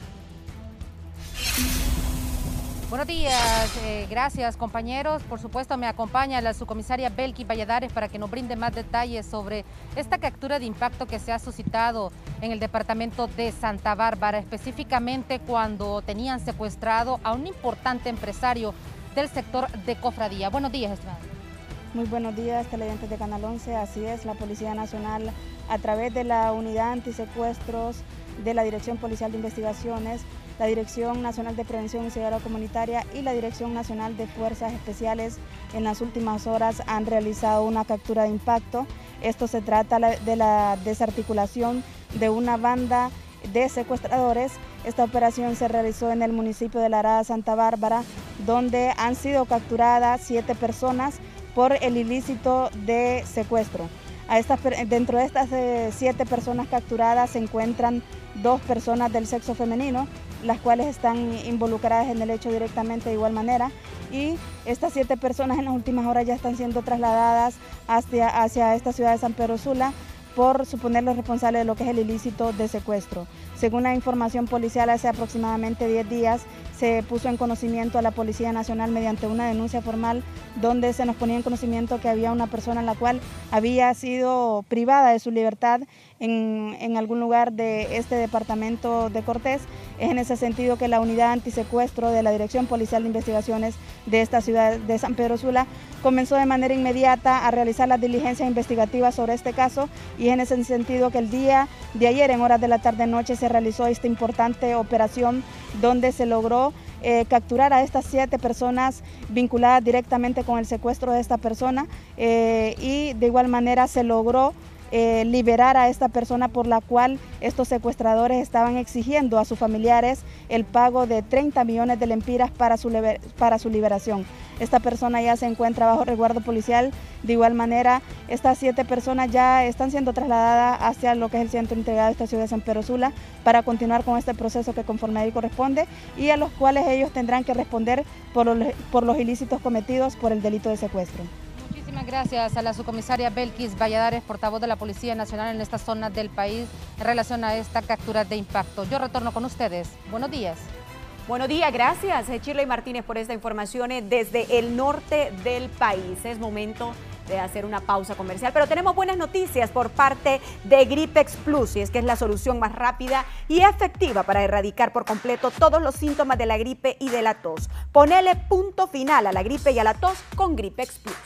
Buenos días, eh, gracias compañeros. Por supuesto me acompaña la subcomisaria Belkis Valladares para que nos brinde más detalles sobre esta captura de impacto que se ha suscitado en el departamento de Santa Bárbara, específicamente cuando tenían secuestrado a un importante empresario del sector de Cofradía. Buenos días, estimada. Muy buenos días, televidentes de Canal once. Así es, la Policía Nacional, a través de la Unidad Antisecuestros de la Dirección Policial de Investigaciones, la Dirección Nacional de Prevención y Seguridad Comunitaria y la Dirección Nacional de Fuerzas Especiales, en las últimas horas han realizado una captura de impacto. Esto se trata de la desarticulación de una banda de secuestradores. Esta operación se realizó en el municipio de La Arada, Santa Bárbara, donde han sido capturadas siete personas por el ilícito de secuestro. A estas, dentro de estas eh, siete personas capturadas se encuentran dos personas del sexo femenino, las cuales están involucradas en el hecho directamente de igual manera, y estas siete personas en las últimas horas ya están siendo trasladadas hacia, hacia esta ciudad de San Pedro Sula por suponerlos responsables de lo que es el ilícito de secuestro. Según la información policial, hace aproximadamente diez días se puso en conocimiento a la Policía Nacional mediante una denuncia formal donde se nos ponía en conocimiento que había una persona en la cual había sido privada de su libertad en, en algún lugar de este departamento de Cortés. Es en ese sentido que la unidad antisecuestro de la Dirección Policial de Investigaciones de esta ciudad de San Pedro Sula comenzó de manera inmediata a realizar las diligencias investigativas sobre este caso, y es en ese sentido que el día de ayer, en horas de la tarde-noche, se realizó esta importante operación donde se logró eh, capturar a estas siete personas vinculadas directamente con el secuestro de esta persona, eh, y de igual manera se logró Eh, liberar a esta persona por la cual estos secuestradores estaban exigiendo a sus familiares el pago de treinta millones de lempiras para su, para su liberación. Esta persona ya se encuentra bajo resguardo policial. De igual manera, estas siete personas ya están siendo trasladadas hacia lo que es el centro integrado de esta ciudad de San Pedro Sula para continuar con este proceso que conforme a ley corresponde, y a los cuales ellos tendrán que responder por los, por los ilícitos cometidos por el delito de secuestro. Muchísimas gracias a la subcomisaria Belkis Valladares, portavoz de la Policía Nacional en esta zona del país en relación a esta captura de impacto. Yo retorno con ustedes. Buenos días. Buenos días, gracias Shirley Martínez por esta información desde el norte del país. Es momento de hacer una pausa comercial, pero tenemos buenas noticias por parte de Gripex Plus, y es que es la solución más rápida y efectiva para erradicar por completo todos los síntomas de la gripe y de la tos. Ponele punto final a la gripe y a la tos con Gripex Plus.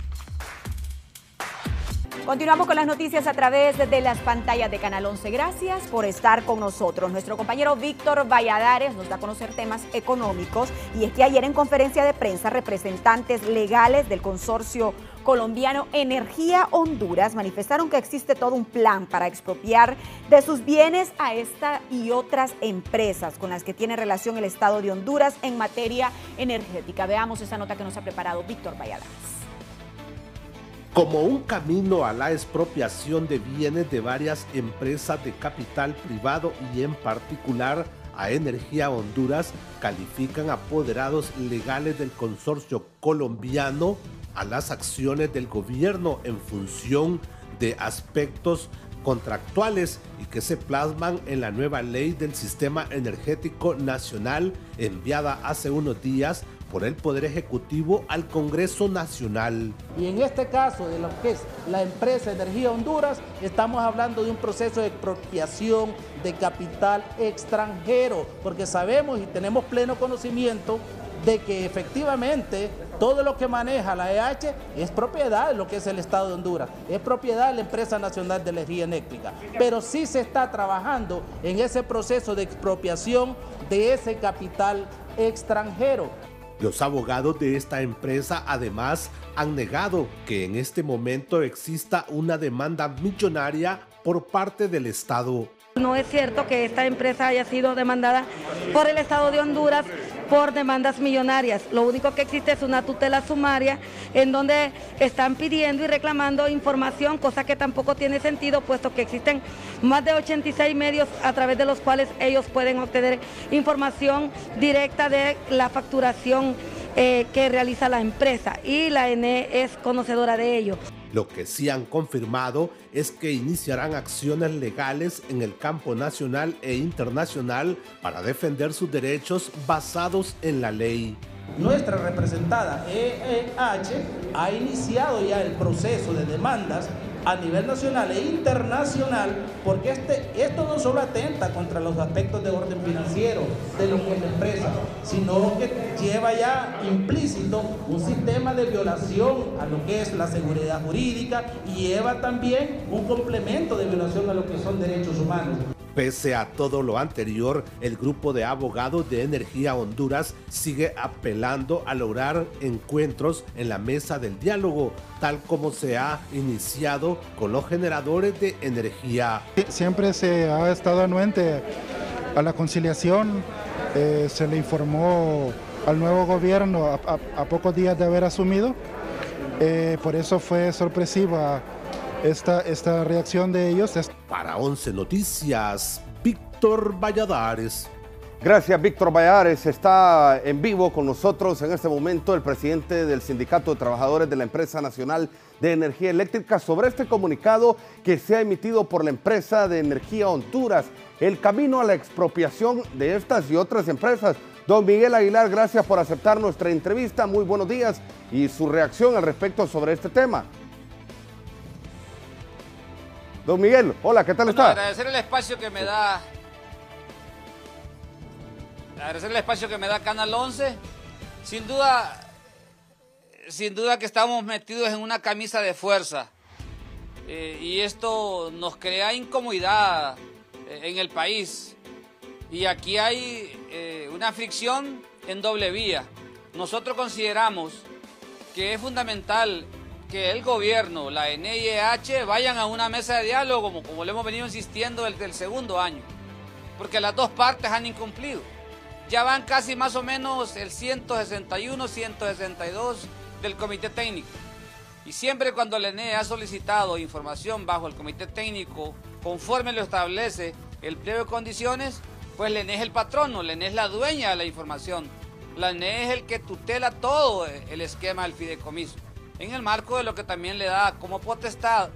Continuamos con las noticias a través de las pantallas de Canal once. Gracias por estar con nosotros. Nuestro compañero Víctor Valladares nos da a conocer temas económicos, y es que ayer en conferencia de prensa representantes legales del consorcio colombiano Energía Honduras manifestaron que existe todo un plan para expropiar de sus bienes a esta y otras empresas con las que tiene relación el Estado de Honduras en materia energética. Veamos esa nota que nos ha preparado Víctor Valladares. Como un camino a la expropiación de bienes de varias empresas de capital privado y en particular a Energía Honduras, califican apoderados legales del consorcio colombiano a las acciones del gobierno en función de aspectos contractuales y que se plasman en la nueva ley del Sistema Energético Nacional enviada hace unos días por el Poder Ejecutivo al Congreso Nacional. Y en este caso de lo que es la empresa Energía Honduras, estamos hablando de un proceso de expropiación de capital extranjero, porque sabemos y tenemos pleno conocimiento de que efectivamente todo lo que maneja la E H es propiedad de lo que es el Estado de Honduras, es propiedad de la Empresa Nacional de Energía Eléctrica, pero sí se está trabajando en ese proceso de expropiación de ese capital extranjero. Los abogados de esta empresa además han negado que en este momento exista una demanda millonaria por parte del Estado. No es cierto que esta empresa haya sido demandada por el Estado de Honduras por demandas millonarias. Lo único que existe es una tutela sumaria en donde están pidiendo y reclamando información, cosa que tampoco tiene sentido, puesto que existen más de ochenta y seis medios a través de los cuales ellos pueden obtener información directa de la facturación eh, que realiza la empresa, y la A N E es conocedora de ello. Lo que sí han confirmado es que iniciarán acciones legales en el campo nacional e internacional para defender sus derechos basados en la ley. Nuestra representada E E H ha iniciado ya el proceso de demandas a nivel nacional e internacional, porque este, esto no solo atenta contra los aspectos de orden financiero de lo que es la empresa, sino que lleva ya implícito un sistema de violación a lo que es la seguridad jurídica y lleva también un complemento de violación a lo que son derechos humanos. Pese a todo lo anterior, el grupo de abogados de Energía Honduras sigue apelando a lograr encuentros en la mesa del diálogo, tal como se ha iniciado con los generadores de energía. Siempre se ha estado anuente a la conciliación, eh, se le informó al nuevo gobierno a, a, a pocos días de haber asumido, eh, por eso fue sorpresiva esta, esta reacción de ellos. Para once Noticias, Víctor Valladares. Gracias, Víctor Valladares. Está en vivo con nosotros en este momento el presidente del Sindicato de Trabajadores de la Empresa Nacional de Energía Eléctrica sobre este comunicado que se ha emitido por la empresa de Energía Honduras, el camino a la expropiación de estas y otras empresas. Don Miguel Aguilar, gracias por aceptar nuestra entrevista. Muy buenos días y su reacción al respecto sobre este tema. Don Miguel, hola, ¿qué tal bueno, está? Agradecer el espacio que me da, agradecer el espacio que me da Canal once. Sin duda, sin duda que estamos metidos en una camisa de fuerza eh, y esto nos crea incomodidad eh, en el país. Y aquí hay eh, una fricción en doble vía. Nosotros consideramos que es fundamental que el gobierno, la N I E H, vayan a una mesa de diálogo, como, como le hemos venido insistiendo desde el segundo año, porque las dos partes han incumplido. Ya van casi más o menos el ciento sesenta y uno, ciento sesenta y dos del Comité Técnico. Y siempre cuando la N E ha solicitado información bajo el Comité Técnico, conforme lo establece el pliego de condiciones, pues la N E es el patrono, la N E es la dueña de la información. La N E es el que tutela todo el esquema del fideicomiso, en el marco de lo que también le da como potestad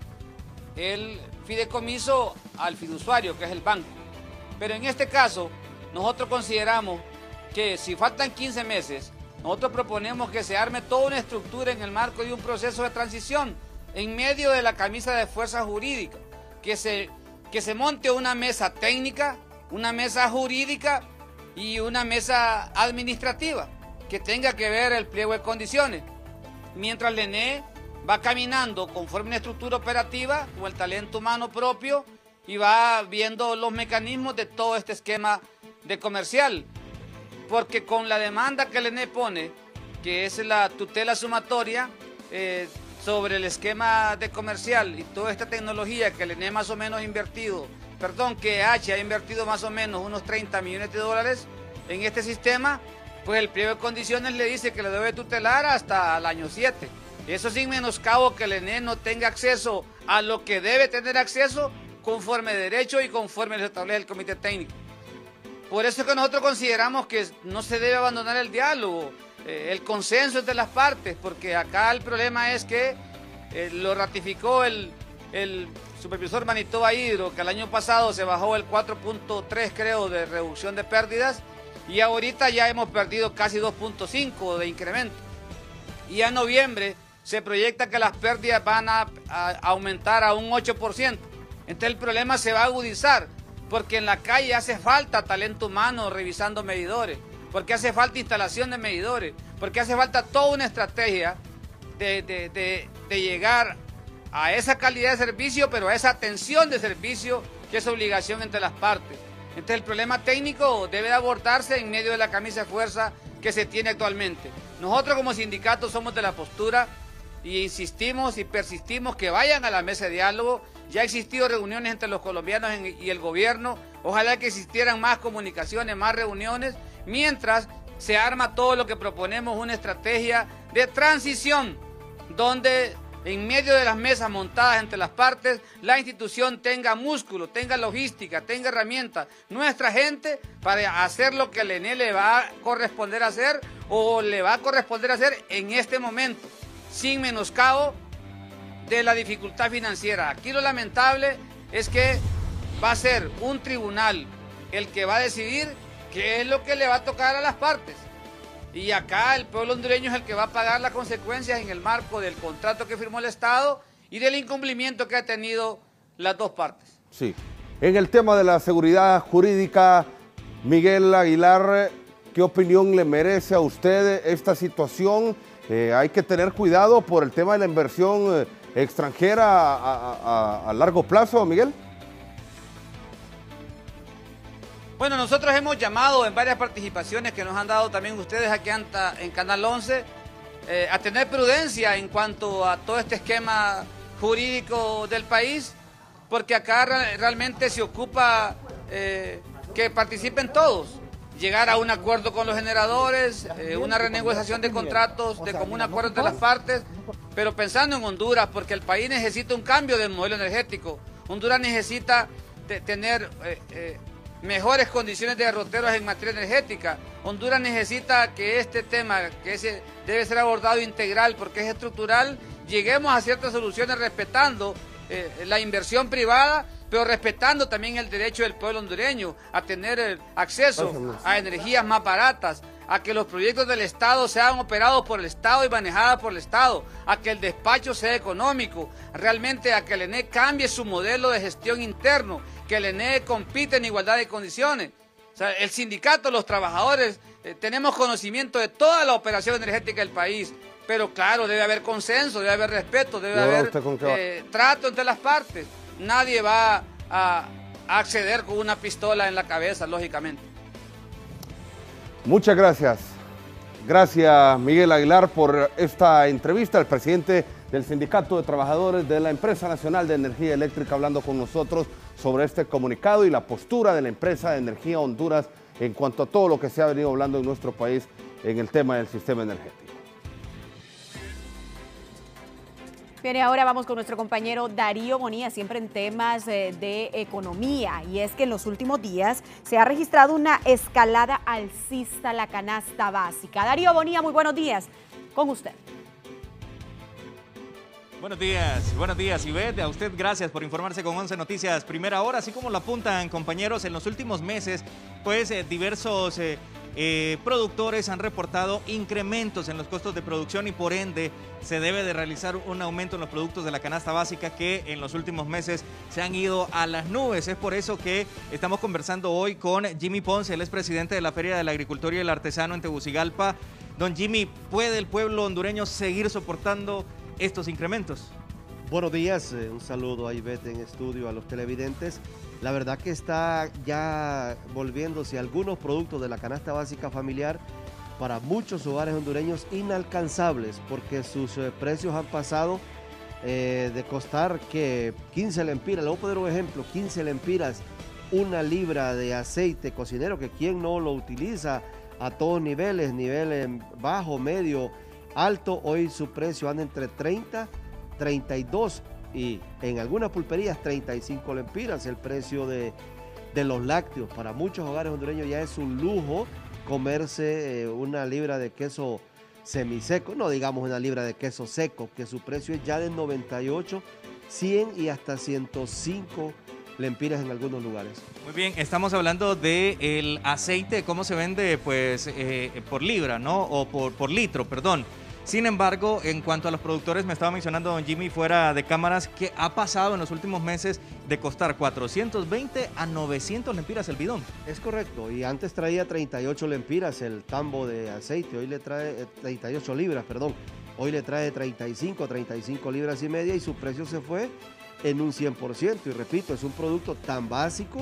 el fideicomiso al fiduciario, que es el banco. Pero en este caso, nosotros consideramos que si faltan quince meses, nosotros proponemos que se arme toda una estructura en el marco de un proceso de transición, en medio de la camisa de fuerza jurídica, que se, que se monte una mesa técnica, una mesa jurídica y una mesa administrativa, que tenga que ver el pliego de condiciones. Mientras la N E va caminando conforme una estructura operativa, con el talento humano propio, y va viendo los mecanismos de todo este esquema de comercial. Porque con la demanda que la N E pone, que es la tutela sumatoria eh, sobre el esquema de comercial y toda esta tecnología que la N E más o menos ha invertido, perdón, que H ha invertido más o menos unos treinta millones de dólares en este sistema, pues el pliego de condiciones le dice que le debe tutelar hasta el año siete. Eso sin menoscabo que el N E no tenga acceso a lo que debe tener acceso conforme derecho y conforme lo establece el Comité Técnico. Por eso es que nosotros consideramos que no se debe abandonar el diálogo, eh, el consenso entre las partes, porque acá el problema es que eh, lo ratificó el, el supervisor Manitoba Hidro, que el año pasado se bajó el cuatro punto tres, creo, de reducción de pérdidas, y ahorita ya hemos perdido casi dos punto cinco de incremento. Y a noviembre se proyecta que las pérdidas van a, a aumentar a un ocho por ciento. Entonces el problema se va a agudizar, porque en la calle hace falta talento humano revisando medidores, porque hace falta instalación de medidores, porque hace falta toda una estrategia de, de, de, de llegar a esa calidad de servicio, pero a esa atención de servicio que es obligación entre las partes. Entonces el problema técnico debe de abordarse en medio de la camisa de fuerza que se tiene actualmente. Nosotros como sindicato somos de la postura y insistimos y persistimos que vayan a la mesa de diálogo. Ya ha existido reuniones entre los colombianos y el gobierno. Ojalá que existieran más comunicaciones, más reuniones, mientras se arma todo lo que proponemos, una estrategia de transición, donde en medio de las mesas montadas entre las partes, la institución tenga músculo, tenga logística, tenga herramientas, nuestra gente, para hacer lo que al E N E le va a corresponder hacer o le va a corresponder hacer en este momento, sin menoscabo de la dificultad financiera. Aquí lo lamentable es que va a ser un tribunal el que va a decidir qué es lo que le va a tocar a las partes. Y acá el pueblo hondureño es el que va a pagar las consecuencias en el marco del contrato que firmó el Estado y del incumplimiento que ha tenido las dos partes. Sí. En el tema de la seguridad jurídica, Miguel Aguilar, ¿qué opinión le merece a usted esta situación? Eh, hay que tener cuidado por el tema de la inversión eh, extranjera a, a, a largo plazo, Miguel. Bueno, nosotros hemos llamado en varias participaciones que nos han dado también ustedes aquí en Canal once eh, a tener prudencia en cuanto a todo este esquema jurídico del país, porque acá realmente se ocupa eh, que participen todos, llegar a un acuerdo con los generadores, eh, una renegociación de contratos de común acuerdo entre las partes, pero pensando en Honduras, porque el país necesita un cambio del modelo energético. Honduras necesita de tener eh, eh, mejores condiciones de derroteros en materia energética. Honduras necesita que este tema, que ese debe ser abordado integral porque es estructural, lleguemos a ciertas soluciones respetando eh, la inversión privada, pero respetando también el derecho del pueblo hondureño a tener eh, acceso a energías más baratas, a que los proyectos del Estado sean operados por el Estado y manejados por el Estado, a que el despacho sea económico, realmente a que el E N E cambie su modelo de gestión interno, que el E N E compite en igualdad de condiciones. O sea, el sindicato, los trabajadores, eh, tenemos conocimiento de toda la operación energética del país, pero claro, debe haber consenso, debe haber respeto, debe haber eh, trato entre las partes. Nadie va a, a acceder con una pistola en la cabeza, lógicamente. Muchas gracias. Gracias, Miguel Aguilar, por esta entrevista. El presidente del Sindicato de Trabajadores de la Empresa Nacional de Energía Eléctrica hablando con nosotros sobre este comunicado y la postura de la empresa de Energía Honduras en cuanto a todo lo que se ha venido hablando en nuestro país en el tema del sistema energético. Bien, y ahora vamos con nuestro compañero Darío Bonilla, siempre en temas de, de economía. Y es que en los últimos días se ha registrado una escalada alcista en la canasta básica. Darío Bonilla, muy buenos días. Con usted. Buenos días, buenos días, Ivette. A usted gracias por informarse con once Noticias Primera Hora. Así como lo apuntan, compañeros, en los últimos meses, pues eh, diversos eh, eh, productores han reportado incrementos en los costos de producción y por ende se debe de realizar un aumento en los productos de la canasta básica que en los últimos meses se han ido a las nubes. Es por eso que estamos conversando hoy con Jimmy Ponce, él es presidente de la Feria del Agricultor y el Artesano en Tegucigalpa. Don Jimmy, ¿puede el pueblo hondureño seguir soportando estos incrementos? Buenos días, eh, un saludo a Ivette en estudio, a los televidentes. La verdad que está ya volviéndose algunos productos de la canasta básica familiar para muchos hogares hondureños inalcanzables porque sus eh, precios han pasado eh, de costar que quince lempiras, le voy a poner un ejemplo, quince lempiras, una libra de aceite cocinero, que quien no lo utiliza a todos niveles, nivel bajo, medio, alto, hoy su precio anda entre treinta, treinta y dos y en algunas pulperías treinta y cinco lempiras. El precio de, de los lácteos para muchos hogares hondureños ya es un lujo comerse eh, una libra de queso semiseco, no digamos una libra de queso seco, que su precio es ya de noventa y ocho, cien y hasta ciento cinco lempiras en algunos lugares. Muy bien, estamos hablando del aceite, cómo se vende pues eh, por libra, ¿no? O por, por litro, perdón. Sin embargo, en cuanto a los productores, me estaba mencionando don Jimmy fuera de cámaras que ha pasado en los últimos meses de costar cuatrocientos veinte a novecientos lempiras el bidón. Es correcto, y antes traía treinta y ocho lempiras el tambo de aceite, hoy le trae treinta y ocho libras, perdón, hoy le trae treinta y cinco, treinta y cinco libras y media y su precio se fue en un cien por ciento. Y repito, es un producto tan básico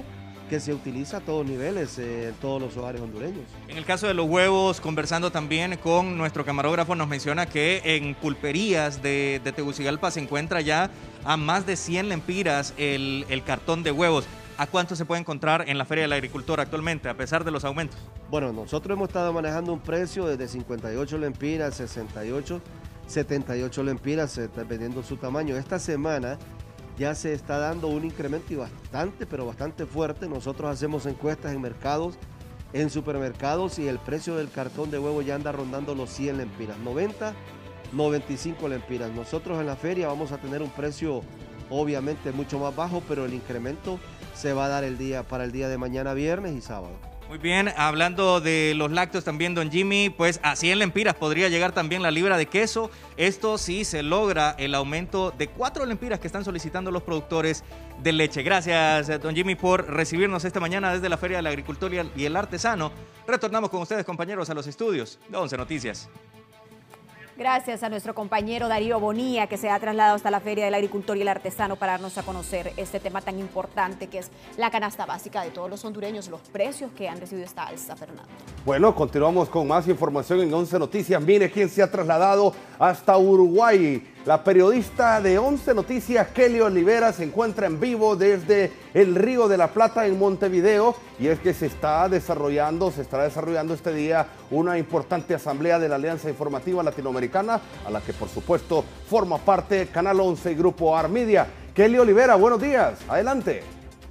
que se utiliza a todos niveles, eh, en todos los hogares hondureños. En el caso de los huevos, conversando también con nuestro camarógrafo, nos menciona que en pulperías de, de Tegucigalpa se encuentra ya a más de cien lempiras el, el cartón de huevos. ¿A cuánto se puede encontrar en la Feria del Agricultor actualmente, a pesar de los aumentos? Bueno, nosotros hemos estado manejando un precio desde cincuenta y ocho lempiras, sesenta y ocho, setenta y ocho lempiras, dependiendo su tamaño. Esta semana ya se está dando un incremento y bastante, pero bastante fuerte. Nosotros hacemos encuestas en mercados, en supermercados, y el precio del cartón de huevo ya anda rondando los cien lempiras, noventa, noventa y cinco lempiras. Nosotros en la feria vamos a tener un precio obviamente mucho más bajo, pero el incremento se va a dar el día para el día de mañana, viernes y sábado. Muy bien, hablando de los lácteos también, don Jimmy, pues a cien lempiras podría llegar también la libra de queso. Esto sí se logra el aumento de cuatro lempiras que están solicitando los productores de leche. Gracias, don Jimmy, por recibirnos esta mañana desde la Feria del Agricultor y el Artesano. Retornamos con ustedes, compañeros, a los estudios de Once Noticias. Gracias a nuestro compañero Darío Bonilla, que se ha trasladado hasta la Feria del Agricultor y el Artesano para darnos a conocer este tema tan importante que es la canasta básica de todos los hondureños, los precios que han recibido esta alza, Fernando. Bueno, continuamos con más información en Once Noticias. Mire quién se ha trasladado hasta Uruguay. La periodista de Once Noticias, Kelly Olivera, se encuentra en vivo desde el Río de la Plata en Montevideo, y es que se está desarrollando, se estará desarrollando este día una importante asamblea de la Alianza Informativa Latinoamericana, a la que por supuesto forma parte Canal once y Grupo A R Media. Kelly Olivera, buenos días, adelante.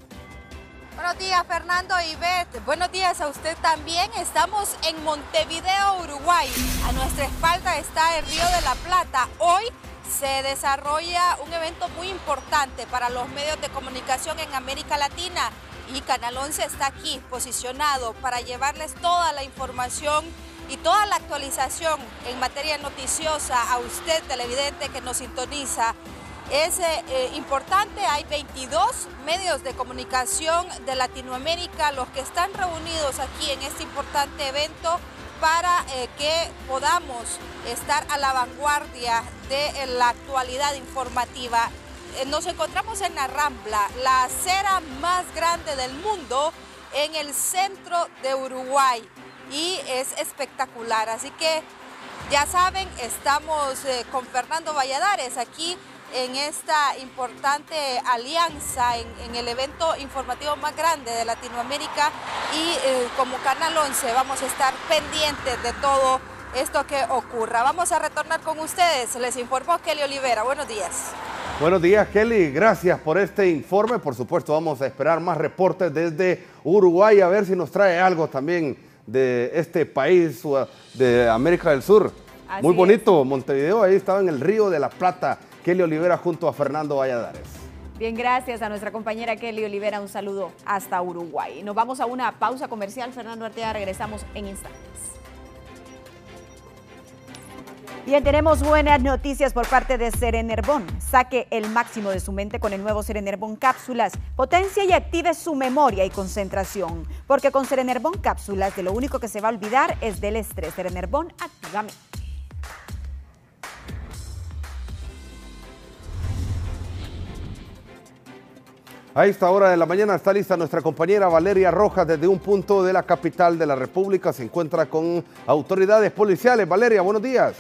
Buenos días, Fernando y Beth. Buenos días a usted también. Estamos en Montevideo, Uruguay. A nuestra espalda está el Río de la Plata. Hoy se desarrolla un evento muy importante para los medios de comunicación en América Latina, y Canal once está aquí posicionado para llevarles toda la información y toda la actualización en materia noticiosa a usted, televidente, que nos sintoniza. Es eh, importante, hay veintidós medios de comunicación de Latinoamérica los que están reunidos aquí en este importante evento para eh, que podamos estar a la vanguardia de la actualidad informativa. Eh, nos encontramos en la Rambla, la acera más grande del mundo, en el centro de Uruguay, y es espectacular. Así que ya saben, estamos eh, con Fernando Valladares aquí en esta importante alianza, en, en el evento informativo más grande de Latinoamérica, y eh, como Canal once vamos a estar pendientes de todo esto que ocurra. Vamos a retornar con ustedes, les informó Kelly Olivera. Buenos días. Buenos días, Kelly, gracias por este informe. Por supuesto vamos a esperar más reportes desde Uruguay, a ver si nos trae algo también de este país de América del Sur. Así Muy bonito, es. Montevideo, ahí estaba en el Río de la Plata, Kelly Olivera junto a Fernando Valladares. Bien, gracias a nuestra compañera Kelly Olivera, un saludo hasta Uruguay. Nos vamos a una pausa comercial, Fernando Arteaga, regresamos en instantes. Bien, tenemos buenas noticias por parte de Serenerbon. Saque el máximo de su mente con el nuevo Serenerbon Cápsulas. Potencia y active su memoria y concentración. Porque con Serenerbon Cápsulas, de lo único que se va a olvidar es del estrés. Serenerbon, activamente. A esta hora de la mañana está lista nuestra compañera Valeria Rojas desde un punto de la capital de la República. Se encuentra con autoridades policiales. Valeria, buenos días.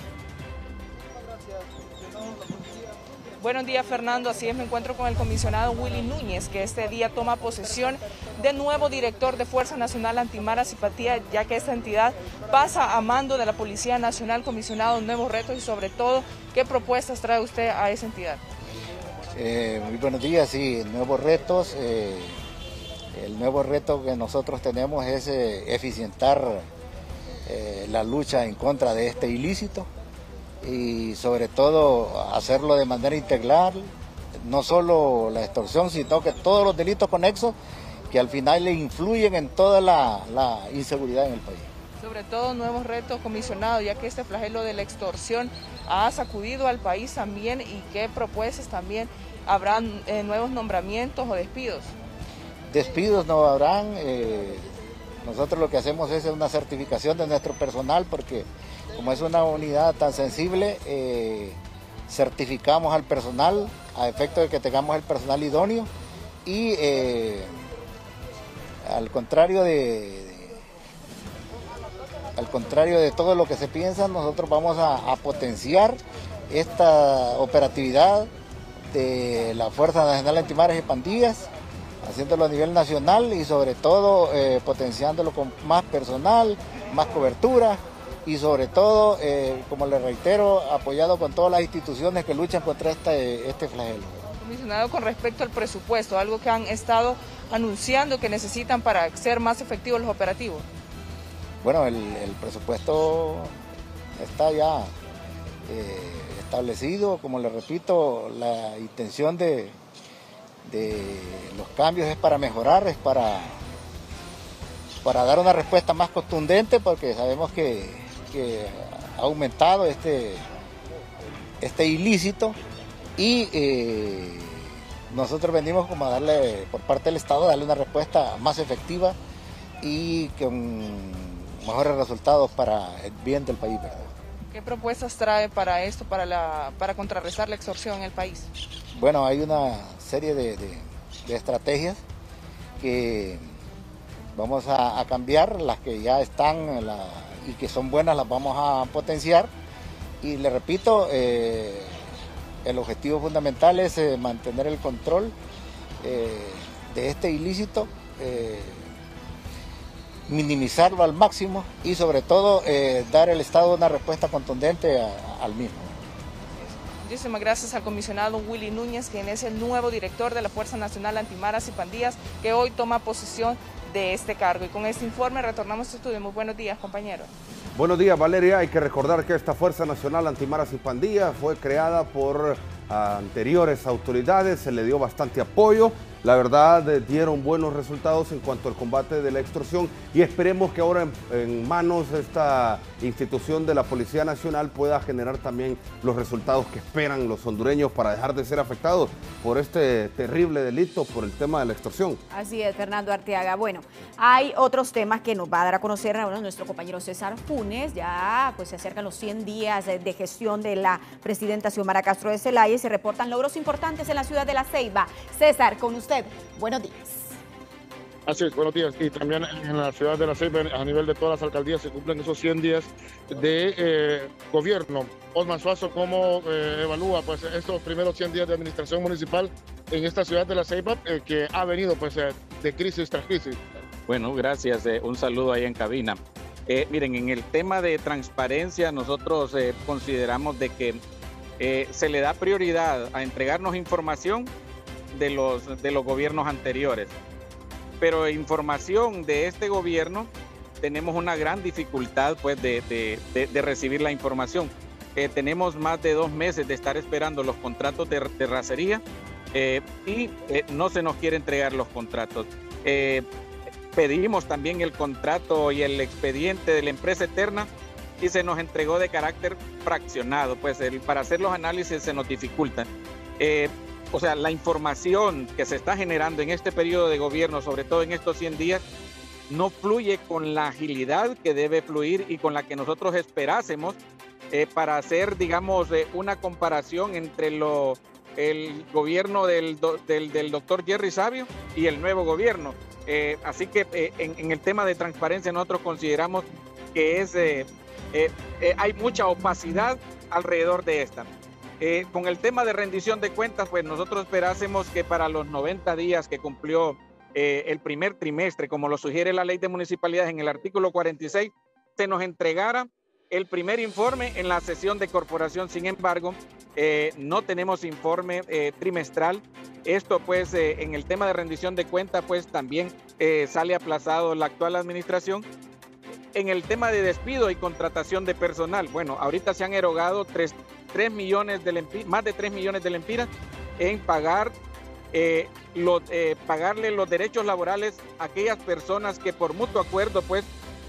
Buenos días, Fernando. Así es, me encuentro con el comisionado Willy Núñez, que este día toma posesión de nuevo director de Fuerza Nacional Antimara Simpatía, ya que esta entidad pasa a mando de la Policía Nacional. Comisionado, nuevos retos y sobre todo, ¿qué propuestas trae usted a esa entidad? Eh, muy buenos días, sí, nuevos retos. Eh, el nuevo reto que nosotros tenemos es eh, eficientar eh, la lucha en contra de este ilícito y sobre todo hacerlo de manera integral, no solo la extorsión, sino que todos los delitos conexos que al final le influyen en toda la, la inseguridad en el país. Sobre todo nuevos retos, comisionado, ya que este flagelo de la extorsión ha sacudido al país también, y qué propuestas también habrán, eh, nuevos nombramientos o despidos. Despidos no habrán, eh, nosotros lo que hacemos es una certificación de nuestro personal, porque como es una unidad tan sensible, eh, certificamos al personal a efecto de que tengamos el personal idóneo, y eh, al contrario de, de al contrario de todo lo que se piensa, nosotros vamos a, a potenciar esta operatividad de la Fuerza Nacional Antimaras y Pandillas, haciéndolo a nivel nacional y sobre todo eh, potenciándolo con más personal, más cobertura y sobre todo, eh, como les reitero, apoyado con todas las instituciones que luchan contra este, este flagelo. Comisionado, con respecto al presupuesto, algo que han estado anunciando que necesitan para ser más efectivos los operativos. Bueno, el, el presupuesto está ya eh, establecido, como les repito, la intención de, de los cambios es para mejorar, es para, para dar una respuesta más contundente, porque sabemos que, que ha aumentado este, este ilícito y eh, nosotros venimos como a darle, por parte del Estado, a darle una respuesta más efectiva y con mejores resultados para el bien del país, ¿verdad? ¿Qué propuestas trae para esto, para, la, para contrarrestar la extorsión en el país? Bueno, hay una serie de, de, de estrategias que vamos a, a cambiar, las que ya están la, y que son buenas las vamos a potenciar. Y le repito, eh, el objetivo fundamental es eh, mantener el control eh, de este ilícito, eh, minimizarlo al máximo y sobre todo eh, dar al Estado una respuesta contundente a, al mismo. Muchísimas gracias al comisionado Willy Núñez, quien es el nuevo director de la Fuerza Nacional Antimaras y Pandillas, que hoy toma posesión de este cargo. Y con este informe retornamos a estudio. Muy buenos días, compañeros. Buenos días, Valeria. Hay que recordar que esta Fuerza Nacional Antimaras y Pandillas fue creada por anteriores autoridades, se le dio bastante apoyo. La verdad, dieron buenos resultados en cuanto al combate de la extorsión y esperemos que ahora en, en manos de esta institución de la Policía Nacional pueda generar también los resultados que esperan los hondureños para dejar de ser afectados por este terrible delito, por el tema de la extorsión. Así es, Fernando Arteaga. Bueno, hay otros temas que nos va a dar a conocer ahora nuestro compañero César Funes. Ya pues se acercan los cien días de, de gestión de la presidenta Xiomara Castro de Celaya y se reportan logros importantes en la ciudad de La Ceiba. César, con usted. Buenos días. Así es, buenos días. Y también en la ciudad de La Ceiba, a nivel de todas las alcaldías, se cumplen esos cien días de eh, gobierno. Osman Suazo, ¿cómo eh, evalúa pues estos primeros cien días de administración municipal en esta ciudad de La Ceiba, eh, que ha venido pues eh, de crisis tras crisis? Bueno, gracias. Eh, un saludo ahí en cabina. Eh, miren, en el tema de transparencia, nosotros eh, consideramos de que eh, se le da prioridad a entregarnos información de los, de los gobiernos anteriores. Pero información de este gobierno, tenemos una gran dificultad pues, de, de, de, de recibir la información. Eh, tenemos más de dos meses de estar esperando los contratos de terracería eh, y eh, no se nos quiere entregar los contratos. Eh, pedimos también el contrato y el expediente de la empresa Eterna y se nos entregó de carácter fraccionado, pues el, para hacer los análisis se nos dificulta. Eh, O sea, la información que se está generando en este periodo de gobierno, sobre todo en estos cien días, no fluye con la agilidad que debe fluir y con la que nosotros esperásemos eh, para hacer, digamos, eh, una comparación entre lo, el gobierno del, do, del, del doctor Jerry Sabio y el nuevo gobierno. Eh, así que eh, en, en el tema de transparencia nosotros consideramos que es, eh, eh, eh, hay mucha opacidad alrededor de esta. Eh, con el tema de rendición de cuentas, pues nosotros esperásemos que para los noventa días que cumplió eh, el primer trimestre, como lo sugiere la ley de municipalidades en el artículo cuarenta y seis, se nos entregara el primer informe en la sesión de corporación. Sin embargo, eh, no tenemos informe eh, trimestral. Esto pues eh, en el tema de rendición de cuentas pues también eh, sale aplazado la actual administración. En el tema de despido y contratación de personal, bueno, ahorita se han erogado tres, tres millones de lempiras, más de tres millones de lempiras en pagar, eh, lo, eh, pagarle los derechos laborales a aquellas personas que por mutuo acuerdo, pues,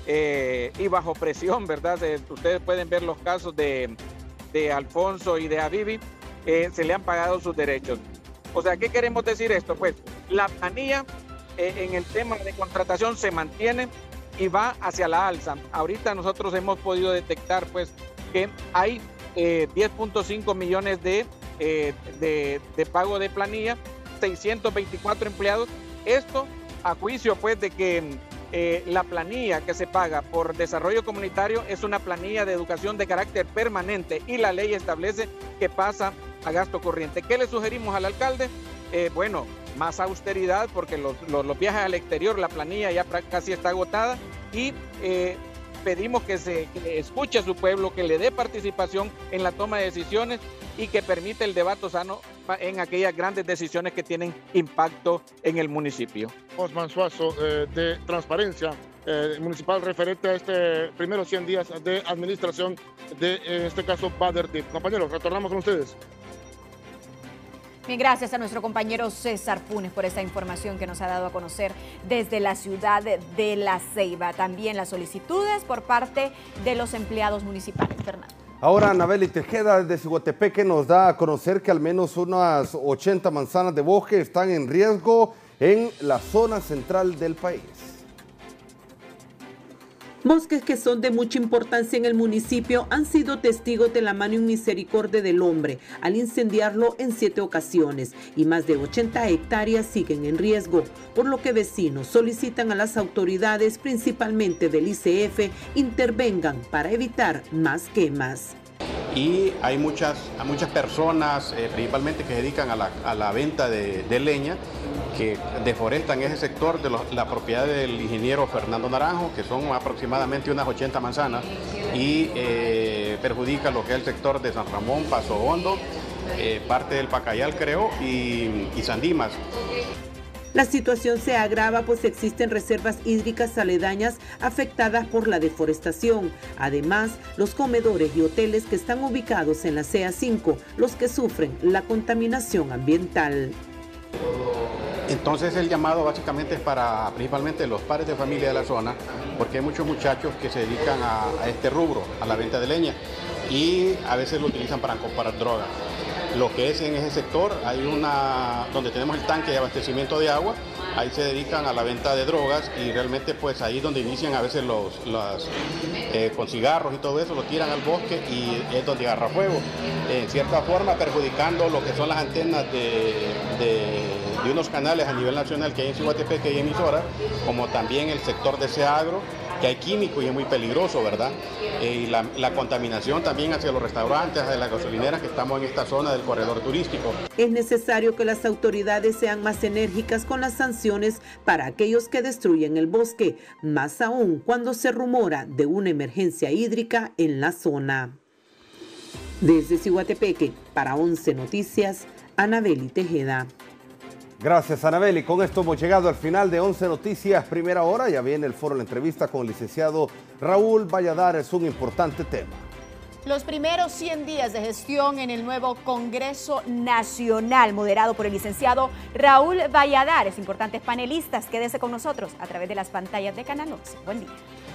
eh, y bajo presión, ¿verdad? Eh, ustedes pueden ver los casos de, de Alfonso y de Abibi, eh, se le han pagado sus derechos. O sea, ¿qué queremos decir esto? Pues, la planilla eh, en el tema de contratación se mantiene y va hacia la alza. Ahorita nosotros hemos podido detectar pues que hay eh, diez punto cinco millones de, eh, de, de pago de planilla, seiscientos veinticuatro empleados. Esto a juicio pues de que eh, la planilla que se paga por desarrollo comunitario es una planilla de educación de carácter permanente y la ley establece que pasa a gasto corriente. ¿Qué le sugerimos al alcalde? Eh, bueno, más austeridad porque los, los, los viajes al exterior, la planilla ya casi está agotada y eh, pedimos que se que escuche a su pueblo, que le dé participación en la toma de decisiones y que permita el debate sano en aquellas grandes decisiones que tienen impacto en el municipio. Osman Suazo, eh, de Transparencia eh, Municipal, referente a este primeros cien días de administración de, en este caso, Baderdip. Compañeros, retornamos con ustedes. Bien, gracias a nuestro compañero César Funes por esta información que nos ha dado a conocer desde la ciudad de La Ceiba. También las solicitudes por parte de los empleados municipales. Fernando. Ahora Anabeli Tejeda desde Siguatepeque nos da a conocer que al menos unas ochenta manzanas de bosque están en riesgo en la zona central del país. Bosques que son de mucha importancia en el municipio han sido testigos de la mano y misericordia del hombre al incendiarlo en siete ocasiones y más de ochenta hectáreas siguen en riesgo, por lo que vecinos solicitan a las autoridades, principalmente del I C F, intervengan para evitar más quemas. Y hay muchas, muchas personas, eh, principalmente que se dedican a la, a la venta de, de leña, que deforestan ese sector de lo, la propiedad del ingeniero Fernando Naranjo, que son aproximadamente unas ochenta manzanas, y eh, perjudica lo que es el sector de San Ramón, Paso Hondo, eh, parte del Pacayal creo, y, y Sandimas. La situación se agrava pues existen reservas hídricas aledañas afectadas por la deforestación. Además, los comedores y hoteles que están ubicados en la C A cinco, los que sufren la contaminación ambiental. Entonces el llamado básicamente es para principalmente los padres de familia de la zona, porque hay muchos muchachos que se dedican a, a este rubro, a la venta de leña, y a veces lo utilizan para comprar drogas. Lo que es en ese sector, hay una, donde tenemos el tanque de abastecimiento de agua, ahí se dedican a la venta de drogas y realmente pues ahí donde inician a veces los, los eh, con cigarros y todo eso, lo tiran al bosque y es donde agarra fuego, en cierta forma perjudicando lo que son las antenas de, de, de unos canales a nivel nacional que hay en Siguatepeque y emisoras, como también el sector de Seagro, que hay químico y es muy peligroso, ¿verdad? Eh, y la, la contaminación también hacia los restaurantes, hacia las gasolineras que estamos en esta zona del corredor turístico. Es necesario que las autoridades sean más enérgicas con las sanciones para aquellos que destruyen el bosque, más aún cuando se rumora de una emergencia hídrica en la zona. Desde Siguatepeque, para once Noticias, Anabeli Tejeda. Gracias, Anabeli. Con esto hemos llegado al final de once Noticias, primera hora. Ya viene el foro, la entrevista con el licenciado Raúl Valladares, un importante tema. Los primeros cien días de gestión en el nuevo Congreso Nacional, moderado por el licenciado Raúl Valladares. Importantes panelistas, quédese con nosotros a través de las pantallas de Canal once. Buen día.